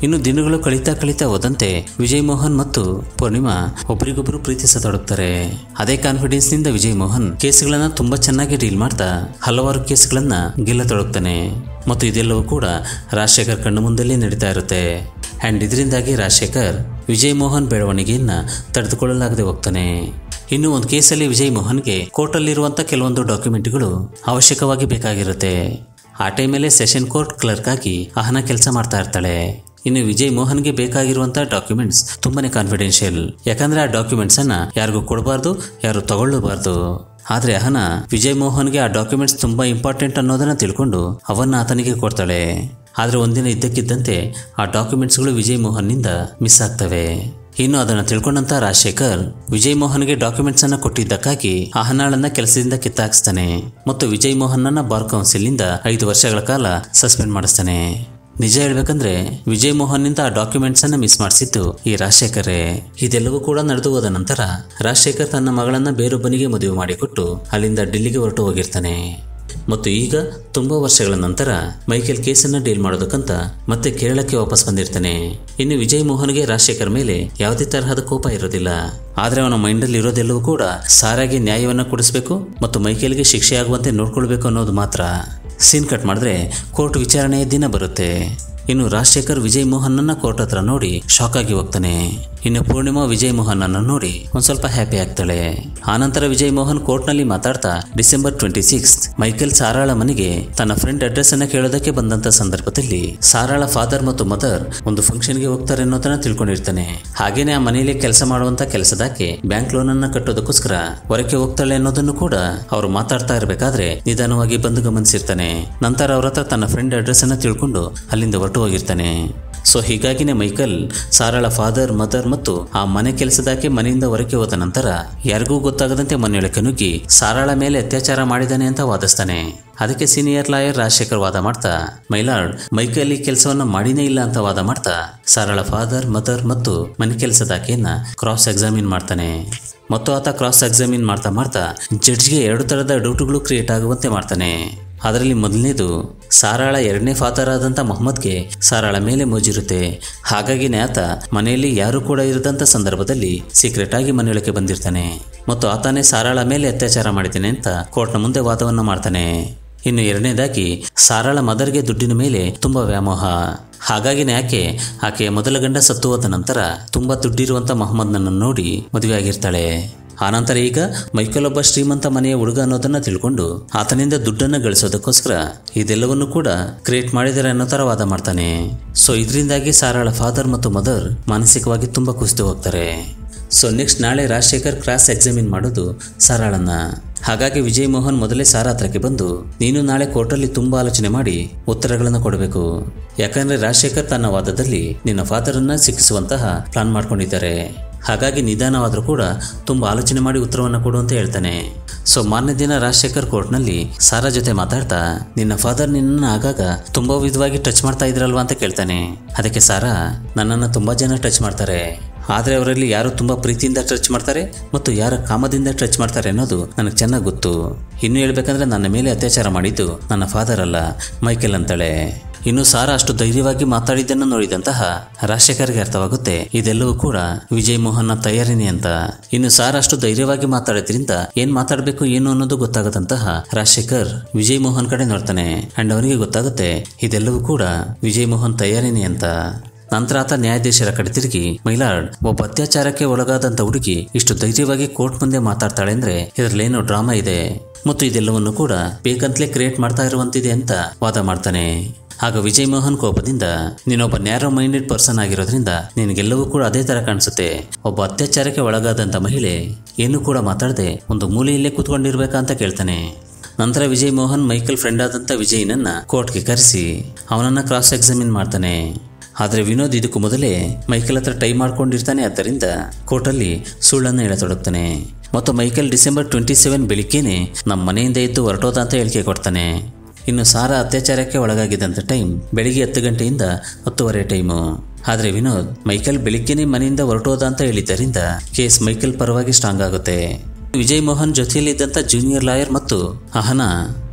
ಇನ್ನು ದಿನಗಳು ಕಳೀತಾ ಕಳೀತಾ ಹೋದಂತೆ ವಿಜಯ್ ಮೋಹನ್ ಮತ್ತು ಪೂರ್ಣಿಮಾ ಒಬ್ಬರಿಗೊಬ್ಬರು ಪ್ರೀತಿಸತೊಡಗ್ತಾರೆ. ಅದೇ ಕಾನ್ಫಿಡೆನ್ಸ್ ನಿಂದ ವಿಜಯ್ ಮೋಹನ್ ಕೇಸ್ಗಳನ್ನ ತುಂಬಾ ಚೆನ್ನಾಗಿ ಡೀಲ್ ಮಾಡ್ತಾ ಹಲವಾರು ಕೇಸ್ಗಳನ್ನ ಗೆಲ್ಲತೊಡಗ್ತಾನೆ. ಮತ್ತು ಇದೆಲ್ಲವೂ ಕೂಡ ರಾಜಶೇಖರ್ ಕಣ್ಣು ಮುಂದೆಲ್ಲೇ ನಡೀತಾ ಇರುತ್ತೆ. ಅಂಡ್ ಇದರಿಂದಾಗಿ ರಾಜಶೇಖರ್ ವಿಜಯ್ ಮೋಹನ್ ಬೆಳವಣಿಗೆಯನ್ನ ತಡೆದುಕೊಳ್ಳಲಾಗದೆ ಹೋಗ್ತಾನೆ. ಇನ್ನು ಒಂದು ಕೇಸಲ್ಲಿ ವಿಜಯ್ ಮೋಹನ್ಗೆ ಕೋರ್ಟಲ್ಲಿರುವಂಥ ಕೆಲವೊಂದು ಡಾಕ್ಯುಮೆಂಟ್ಗಳು ಅವಶ್ಯಕವಾಗಿ ಬೇಕಾಗಿರುತ್ತೆ. ಆ ಟೈಮಲ್ಲೇ ಸೆಷನ್ ಕೋರ್ಟ್ ಕ್ಲರ್ಕ್ ಆಗಿ ಅಹನ ಕೆಲಸ ಮಾಡ್ತಾ ಇರ್ತಾಳೆ. ಇನ್ನು ವಿಜಯ್ ಮೋಹನ್ಗೆ ಬೇಕಾಗಿರುವಂಥ ಡಾಕ್ಯುಮೆಂಟ್ಸ್ ತುಂಬಾನೇ ಕಾನ್ಫಿಡೆನ್ಷಿಯಲ್. ಯಾಕಂದ್ರೆ ಆ ಡಾಕ್ಯುಮೆಂಟ್ಸ್ ಅನ್ನ ಯಾರಿಗೂ ಕೊಡಬಾರ್ದು, ಯಾರು ತಗೊಳ್ಳಬಾರ್ದು. ಆದ್ರೆ ಅಹನ ವಿಜಯ್ ಮೋಹನ್ಗೆ ಆ ಡಾಕ್ಯುಮೆಂಟ್ಸ್ ತುಂಬಾ ಇಂಪಾರ್ಟೆಂಟ್ ಅನ್ನೋದನ್ನ ತಿಳ್ಕೊಂಡು ಅವನ್ನ ಆತನಿಗೆ ಕೊಡ್ತಾಳೆ. ಆದ್ರೆ ಒಂದಿನ ಇದ್ದಕ್ಕಿದ್ದಂತೆ ಆ ಡಾಕ್ಯುಮೆಂಟ್ಸ್ಗಳು ವಿಜಯ್ ಮೋಹನ್ ನಿಂದ ಮಿಸ್ ಆಗ್ತವೆ. ಇನ್ನು ಅದನ್ನ ತಿಳ್ಕೊಂಡಂತ ರಾಜಶೇಖರ್ ವಿಜಯ್ ಮೋಹನ್ಗೆ ಡಾಕ್ಯುಮೆಂಟ್ಸ್ ಅನ್ನ ಕೊಟ್ಟಿದ್ದಕ್ಕಾಗಿ ಅಹನಾಳನ್ನ ಕೆಲಸದಿಂದ ಕಿತ್ತಾಕ್ಸ್ತಾನೆ ಮತ್ತು ವಿಜಯ್ ಮೋಹನ್ ಬಾರ್ ಕೌನ್ಸಿಲ್ ನಿಂದ ಐದು ವರ್ಷಗಳ ಕಾಲ ಸಸ್ಪೆಂಡ್ ಮಾಡಿಸ್ತಾನೆ. ನಿಜ ಹೇಳ್ಬೇಕಂದ್ರೆ ವಿಜಯ್ ಮೋಹನ್ ನಿಂದ ಆ ಡಾಕ್ಯುಮೆಂಟ್ಸ್ ಅನ್ನ ಮಿಸ್ ಮಾಡಿಸಿದ್ದು ಈ ರಾಜಶೇಖರೇ. ಇದೆಲ್ಲವೂ ಕೂಡ ನಡೆದು ಹೋದ ನಂತರ ರಾಜಶೇಖರ್ ತನ್ನ ಮಗಳನ್ನ ಬೇರೊಬ್ಬನಿಗೆ ಮದುವೆ ಮಾಡಿಕೊಟ್ಟು ಅಲ್ಲಿಂದ ಡೆಲ್ಲಿಗೆ ಹೊರಟು ಹೋಗಿರ್ತಾನೆ. ಮತ್ತು ಈಗ ತುಂಬಾ ವರ್ಷಗಳ ನಂತರ ಮೈಕೆಲ್ ಕೇಸನ್ನ ಡೀಲ್ ಮಾಡೋದಕ್ಕಂತ ಮತ್ತೆ ಕೇರಳಕ್ಕೆ ವಾಪಸ್ ಬಂದಿರ್ತಾನೆ. ಇನ್ನು ವಿಜಯ್ ಮೋಹನ್ಗೆ ರಾಜಶೇಖರ್ ಮೇಲೆ ಯಾವುದೇ ತರಹದ ಕೋಪ ಇರೋದಿಲ್ಲ. ಆದ್ರೆ ಅವನ ಮೈಂಡಲ್ಲಿ ಇರೋದೆಲ್ಲವೂ ಕೂಡ ಸಾರಾಗೆ ನ್ಯಾಯವನ್ನ ಕೊಡಿಸ್ಬೇಕು ಮತ್ತು ಮೈಕೆಲ್ಗೆ ಶಿಕ್ಷೆ ಆಗುವಂತೆ ನೋಡ್ಕೊಳ್ಬೇಕು ಅನ್ನೋದು ಮಾತ್ರ. ಸೀನ್ ಕಟ್ ಮಾಡಿದ್ರೆ ಕೋರ್ಟ್ ವಿಚಾರಣೆಯ ದಿನ ಬರುತ್ತೆ. ಇನ್ನು ರಾಜಶೇಖರ್ ವಿಜಯ್ ಮೋಹನ್ ಅನ್ನ ಕೋರ್ಟ್ ಹತ್ರ ನೋಡಿ ಶಾಕ್ ಆಗಿ ಹೋಗ್ತಾನೆ. ಇನ್ನು ಪೂರ್ಣಿಮಾ ವಿಜಯ್ ಮೋಹನ್ ಅನ್ನ ನೋಡಿ ಒಂದ್ ಸ್ವಲ್ಪ ಹ್ಯಾಪಿ ಆಗ್ತಾಳೆ. ಆನಂತರ ವಿಜಯ್ ಮೋಹನ್ ಕೋರ್ಟ್ ನಲ್ಲಿ ಮಾತಾಡ್ತಾ ಡಿಸೆಂಬರ್ ಟ್ವೆಂಟಿ ಸಿಕ್ಸ್ ಮೈಕೆಲ್ ಸಾರಾಳ ಮನೆಗೆ ತನ್ನ ಫ್ರೆಂಡ್ ಅಡ್ರೆಸ್ ಅನ್ನ ಕೇಳೋದಕ್ಕೆ ಬಂದಂತ ಸಂದರ್ಭದಲ್ಲಿ ಸಾರಾಳ ಫಾದರ್ ಮತ್ತು ಮದರ್ ಒಂದು ಫಂಕ್ಷನ್ ಗೆ ಹೋಗ್ತಾರೆ ಅನ್ನೋದನ್ನ ತಿಳ್ಕೊಂಡಿರ್ತಾನೆ. ಹಾಗೇನೆ ಆ ಮನೆಯಲ್ಲಿ ಕೆಲಸ ಮಾಡುವಂತ ಕೆಲಸದಾಕೆ ಬ್ಯಾಂಕ್ ಲೋನ್ ಅನ್ನ ಕಟ್ಟೋದಕ್ಕೋಸ್ಕರ ಹೊರಕ್ಕೆ ಹೋಗ್ತಾಳೆ ಅನ್ನೋದನ್ನು ಕೂಡ ಅವರು ಮಾತಾಡ್ತಾ ಇರ್ಬೇಕಾದ್ರೆ ನಿಧಾನವಾಗಿ ಬಂದು ಗಮನಿಸಿರ್ತಾನೆ. ನಂತರ ಅವ್ರ ಹತ್ರ ತನ್ನ ಫ್ರೆಂಡ್ ಅಡ್ರೆಸ್ ಅನ್ನ ತಿಳ್ಕೊಂಡು ಅಲ್ಲಿಂದ ಹೊರಟು ಹೋಗಿರ್ತಾನೆ. ಸೊ ಹೀಗಾಗಿನೇ ಮೈಕಲ್ ಸಾರಾಳ ಫಾದರ್ ಮದರ್ ಮತ್ತು ಆ ಮನೆ ಕೆಲಸದಾಕೆ ಮನೆಯಿಂದ ಹೊರಗೆ ಹೋದ ನಂತರ ಯಾರಿಗೂ ಗೊತ್ತಾಗದಂತೆ ಮನೆಯೊಳಕ್ಕೆ ನುಗ್ಗಿ ಸಾರಾಳ ಮೇಲೆ ಅತ್ಯಾಚಾರ ಮಾಡಿದಾನೆ ಅಂತ ವಾದಿಸ್ತಾನೆ. ಅದಕ್ಕೆ ಸೀನಿಯರ್ ಲಾಯರ್ ರಾಜಶೇಖರ್ ವಾದ ಮಾಡ್ತಾ ಮೈಲಾರ್ಡ್ ಮೈಕಲ್ ಈ ಕೆಲಸವನ್ನ ಮಾಡಿನೇ ಇಲ್ಲ ಅಂತ ವಾದ ಮಾಡ್ತಾ ಸಾರಾಳ ಫಾದರ್ ಮದರ್ ಮತ್ತು ಮನೆ ಕೆಲಸದಾಕೆಯನ್ನ ಕ್ರಾಸ್ ಎಕ್ಸಾಮಿನ್ ಮಾಡ್ತಾನೆ. ಮತ್ತು ಆತ ಕ್ರಾಸ್ ಎಕ್ಸಾಮಿನ್ ಮಾಡ್ತಾ ಮಾಡ್ತಾ ಜಡ್ಜ್ಗೆ ಎರಡು ತರದ ಡೌಟ್ಗಳು ಕ್ರಿಯೇಟ್ ಆಗುವಂತೆ ಮಾಡ್ತಾನೆ. ಅದರಲ್ಲಿ ಮೊದಲನೇದು ಸಾರಾಳ ಎರಡನೇ ಫಾದರ್ ಆದಂತ ಮೊಹಮ್ಮದ್ಗೆ ಸಾರಾಳ ಮೇಲೆ ಮೋಜಿರುತ್ತೆ. ಹಾಗಾಗಿನೇ ಆತ ಮನೆಯಲ್ಲಿ ಯಾರು ಕೂಡ ಇರದಂತ ಸಂದರ್ಭದಲ್ಲಿ ಸೀಕ್ರೆಟ್ ಆಗಿ ಮನೆಯೊಳಗೆ ಬಂದಿರ್ತಾನೆ ಮತ್ತು ಆತನೇ ಸಾರಾಳ ಮೇಲೆ ಅತ್ಯಾಚಾರ ಮಾಡಿದ್ದೇನೆ ಅಂತ ಕೋರ್ಟ್ನ ಮುಂದೆ ವಾದವನ್ನ ಮಾಡ್ತಾನೆ. ಇನ್ನು ಎರಡನೇದಾಗಿ ಸಾರಾಳ ಮದರ್ಗೆ ದುಡ್ಡಿನ ಮೇಲೆ ತುಂಬಾ ವ್ಯಾಮೋಹ. ಹಾಗಾಗಿನೇ ಆಕೆ ಆಕೆಯ ಮೊದಲ ಗಂಡ ಸತ್ತು ಹೋದ ನಂತರ ತುಂಬಾ ದುಡ್ಡಿರುವಂತ ಮೊಹಮ್ಮದ್ನನ್ನು ನೋಡಿ ಮದುವೆ ಆಗಿರ್ತಾಳೆ. ಆನಂತರ ಈಗ ಮೈಕಲ್ ಒಬ್ಬ ಶ್ರೀಮಂತ ಮನೆಯ ಹುಡುಗ ಅನ್ನೋದನ್ನ ತಿಳ್ಕೊಂಡು ಆತನಿಂದ ದುಡ್ಡನ್ನ ಗಳಿಸೋದಕ್ಕೋಸ್ಕರ ಇದೆಲ್ಲವನ್ನು ಕೂಡ ಕ್ರಿಯೇಟ್ ಮಾಡಿದರೆ ಅನ್ನೋ ತರ ವಾದ ಮಾಡ್ತಾನೆ. ಸೊ ಇದರಿಂದಾಗಿ ಸಾರಾಳ ಫಾದರ್ ಮತ್ತು ಮದರ್ ಮಾನಸಿಕವಾಗಿ ತುಂಬಾ ಕುಸಿದು ಹೋಗ್ತಾರೆ. ಸೊ ನೆಕ್ಸ್ಟ್ ನಾಳೆ ರಾಜಶೇಖರ್ ಕ್ರಾಸ್ ಎಕ್ಸಾಮಿನ್ ಮಾಡೋದು ಸಾರಾಳನ್ನ. ಹಾಗಾಗಿ ವಿಜಯ್ ಮೋಹನ್ ಮೊದಲೇ ಸಾರಾ ಹತ್ರಕ್ಕೆ ಬಂದು ನೀನು ನಾಳೆ ಕೋರ್ಟಲ್ಲಿ ತುಂಬಾ ಆಲೋಚನೆ ಮಾಡಿ ಉತ್ತರಗಳನ್ನು ಕೊಡಬೇಕು. ಯಾಕಂದ್ರೆ ರಾಜಶೇಖರ್ ತನ್ನ ವಾದದಲ್ಲಿ ನಿನ್ನ ಫಾದರ್ ಅನ್ನ ಸಿಕ್ಕಿಸುವಂತಹ ಪ್ಲಾನ್ ಮಾಡ್ಕೊಂಡಿದ್ದಾರೆ. ಹಾಗಾಗಿ ನಿಧಾನವಾದ್ರೂ ಕೂಡ ತುಂಬಾ ಆಲೋಚನೆ ಮಾಡಿ ಉತ್ತರವನ್ನ ಕೊಡು ಅಂತ ಹೇಳ್ತಾನೆ. ಸೊ ಮಾರನೇ ದಿನ ರಾಜಶೇಖರ್ ಕೋರ್ಟ್ನಲ್ಲಿ ಸಾರಾ ಜೊತೆ ಮಾತಾಡ್ತಾ ನಿನ್ನ ಫಾದರ್ ನಿನ್ನ ಆಗಾಗ ತುಂಬಾ ವಿಧವಾಗಿ ಟಚ್ ಮಾಡ್ತಾ ಇದ್ರಲ್ವಾ ಅಂತ ಕೇಳ್ತಾನೆ. ಅದಕ್ಕೆ ಸಾರಾ ನನ್ನನ್ನು ತುಂಬಾ ಜನ ಟಚ್ ಮಾಡ್ತಾರೆ, ಆದ್ರೆ ಅವರಲ್ಲಿ ಯಾರು ತುಂಬಾ ಪ್ರೀತಿಯಿಂದ ಟಚ್ ಮಾಡ್ತಾರೆ ಮತ್ತು ಯಾರ ಕಾಮದಿಂದ ಟಚ್ ಮಾಡ್ತಾರೆ ಅನ್ನೋದು ನನಗೆ ಚೆನ್ನಾಗಿ ಗೊತ್ತು. ಇನ್ನು ಹೇಳ್ಬೇಕಂದ್ರೆ ನನ್ನ ಮೇಲೆ ಅತ್ಯಾಚಾರ ಮಾಡಿದ್ದು ನನ್ನ ಫಾದರ್ ಅಲ್ಲ, ಮೈಕೆಲ್ ಅಂತಾಳೆ. ಇನ್ನು ಸಾರಾ ಅಷ್ಟು ಧೈರ್ಯವಾಗಿ ಮಾತಾಡಿದ್ದನ್ನು ನೋಡಿದಂತಹ ರಾಜಶೇಖರ್ಗೆ ಅರ್ಥವಾಗುತ್ತೆ ಇದೆಲ್ಲವೂ ಕೂಡ ವಿಜಯ್ ಮೋಹನ್ನ ತಯಾರಿನೇ ಅಂತ. ಇನ್ನು ಸಾರಾ ಅಷ್ಟು ಧೈರ್ಯವಾಗಿ ಮಾತಾಡೋದ್ರಿಂದ ಏನ್ ಮಾತಾಡಬೇಕು ಏನು ಅನ್ನೋದು ಗೊತ್ತಾಗದಂತಹ ರಾಜಶೇಖರ್ ವಿಜಯ್ ಮೋಹನ್ ಕಡೆ ನೋಡ್ತಾನೆ. ಅಂಡ್ ಅವನಿಗೆ ಗೊತ್ತಾಗುತ್ತೆ ಇದೆಲ್ಲವೂ ಕೂಡ ವಿಜಯ್ ಮೋಹನ್ ತಯಾರಿನೇ ಅಂತ. ನಂತರ ಆತ ನ್ಯಾಯಾಧೀಶರ ಕಡೆ ತಿರುಗಿ ಮೈಲಾರ್ಡ್ ಒಬ್ಬ ಅತ್ಯಾಚಾರಕ್ಕೆ ಒಳಗಾದಂತ ಹುಡುಗಿ ಇಷ್ಟು ಧೈರ್ಯವಾಗಿ ಕೋರ್ಟ್ ಮುಂದೆ ಮಾತಾಡ್ತಾಳೆ ಅಂದ್ರೆ ಇದರಲ್ಲೇನೋ ಡ್ರಾಮಾ ಇದೆ ಮತ್ತು ಇದೆಲ್ಲವನ್ನು ಕೂಡ ಬೇಕಂತಲೇ ಕ್ರಿಯೇಟ್ ಮಾಡ್ತಾ ಇರುವಂತಿದೆ ಅಂತ ವಾದ ಮಾಡ್ತಾನೆ. ಆಗ ವಿಜಯ್ ಮೋಹನ್ ಕೋಪದಿಂದ ನೀನೊಬ್ಬ ನ್ಯಾರೋ ಮೈಂಡೆಡ್ ಪರ್ಸನ್ ಆಗಿರೋದ್ರಿಂದ ನಿನಗೆಲ್ಲವೂ ಕೂಡ ಅದೇ ತರ ಕಾಣಿಸುತ್ತೆ. ಒಬ್ಬ ಅತ್ಯಾಚಾರಕ್ಕೆ ಒಳಗಾದಂತ ಮಹಿಳೆ ಏನು ಕೂಡ ಮಾತಾಡದೆ ಒಂದು ಮೂಲೆಯಲ್ಲೇ ಕೂತ್ಕೊಂಡಿರ್ಬೇಕಾ ಅಂತ ಕೇಳ್ತಾನೆ. ನಂತರ ವಿಜಯ್ ಮೋಹನ್ ಮೈಕಲ್ ಫ್ರೆಂಡ್ ಆದಂತ ವಿಜಯ್ನನ್ನ ಕೋರ್ಟ್ಗೆ ಕರೆಸಿ ಅವನನ್ನ ಕ್ರಾಸ್ ಎಕ್ಸಾಮಿನ್ ಮಾಡ್ತಾನೆ. ಆದ್ರೆ ವಿನೋದ್ ಇದಕ್ಕೂ ಮೊದಲೇ ಮೈಕಲ್ ಹತ್ರ ಟೈ ಮಾಡ್ಕೊಂಡಿರ್ತಾನೆ. ಆದ್ದರಿಂದ ಕೋರ್ಟಲ್ಲಿ ಸುಳ್ಳನ್ನು ಹೇಳತೊಡಗ್ತಾನೆ ಮತ್ತು ಮೈಕಲ್ ಡಿಸೆಂಬರ್ ಟ್ವೆಂಟಿ ಸೆವೆನ್ ಬೆಳಿಗ್ಗೆನೆ ನಮ್ಮ ಮನೆಯಿಂದ ಎದ್ದು ಹೊರಟೋದ ಅಂತ ಹೇಳಿಕೆ ಕೊಡ್ತಾನೆ. ಇನ್ನು ಸಾರಾ ಅತ್ಯಾಚಾರಕ್ಕೆ ಒಳಗಾಗಿದ್ದಂಥ ಟೈಮ್ ಬೆಳಿಗ್ಗೆ ಹತ್ತು ಗಂಟೆಯಿಂದ ಹತ್ತುವರೆ ಟೈಮು. ಆದ್ರೆ ವಿನೋದ್ ಮೈಕಲ್ ಬೆಳಿಗ್ಗೆನೆ ಮನೆಯಿಂದ ಹೊರಟೋದ ಅಂತ ಹೇಳಿದ್ದರಿಂದ ಕೇಸ್ ಮೈಕಲ್ ಪರವಾಗಿ ಸ್ಟ್ರಾಂಗ್ ಆಗುತ್ತೆ. ವಿಜಯ್ ಮೋಹನ್ ಜೊತೆಯಲ್ಲಿದ್ದಂಥ ಜೂನಿಯರ್ ಲಾಯರ್ ಮತ್ತು ಅಹನಾ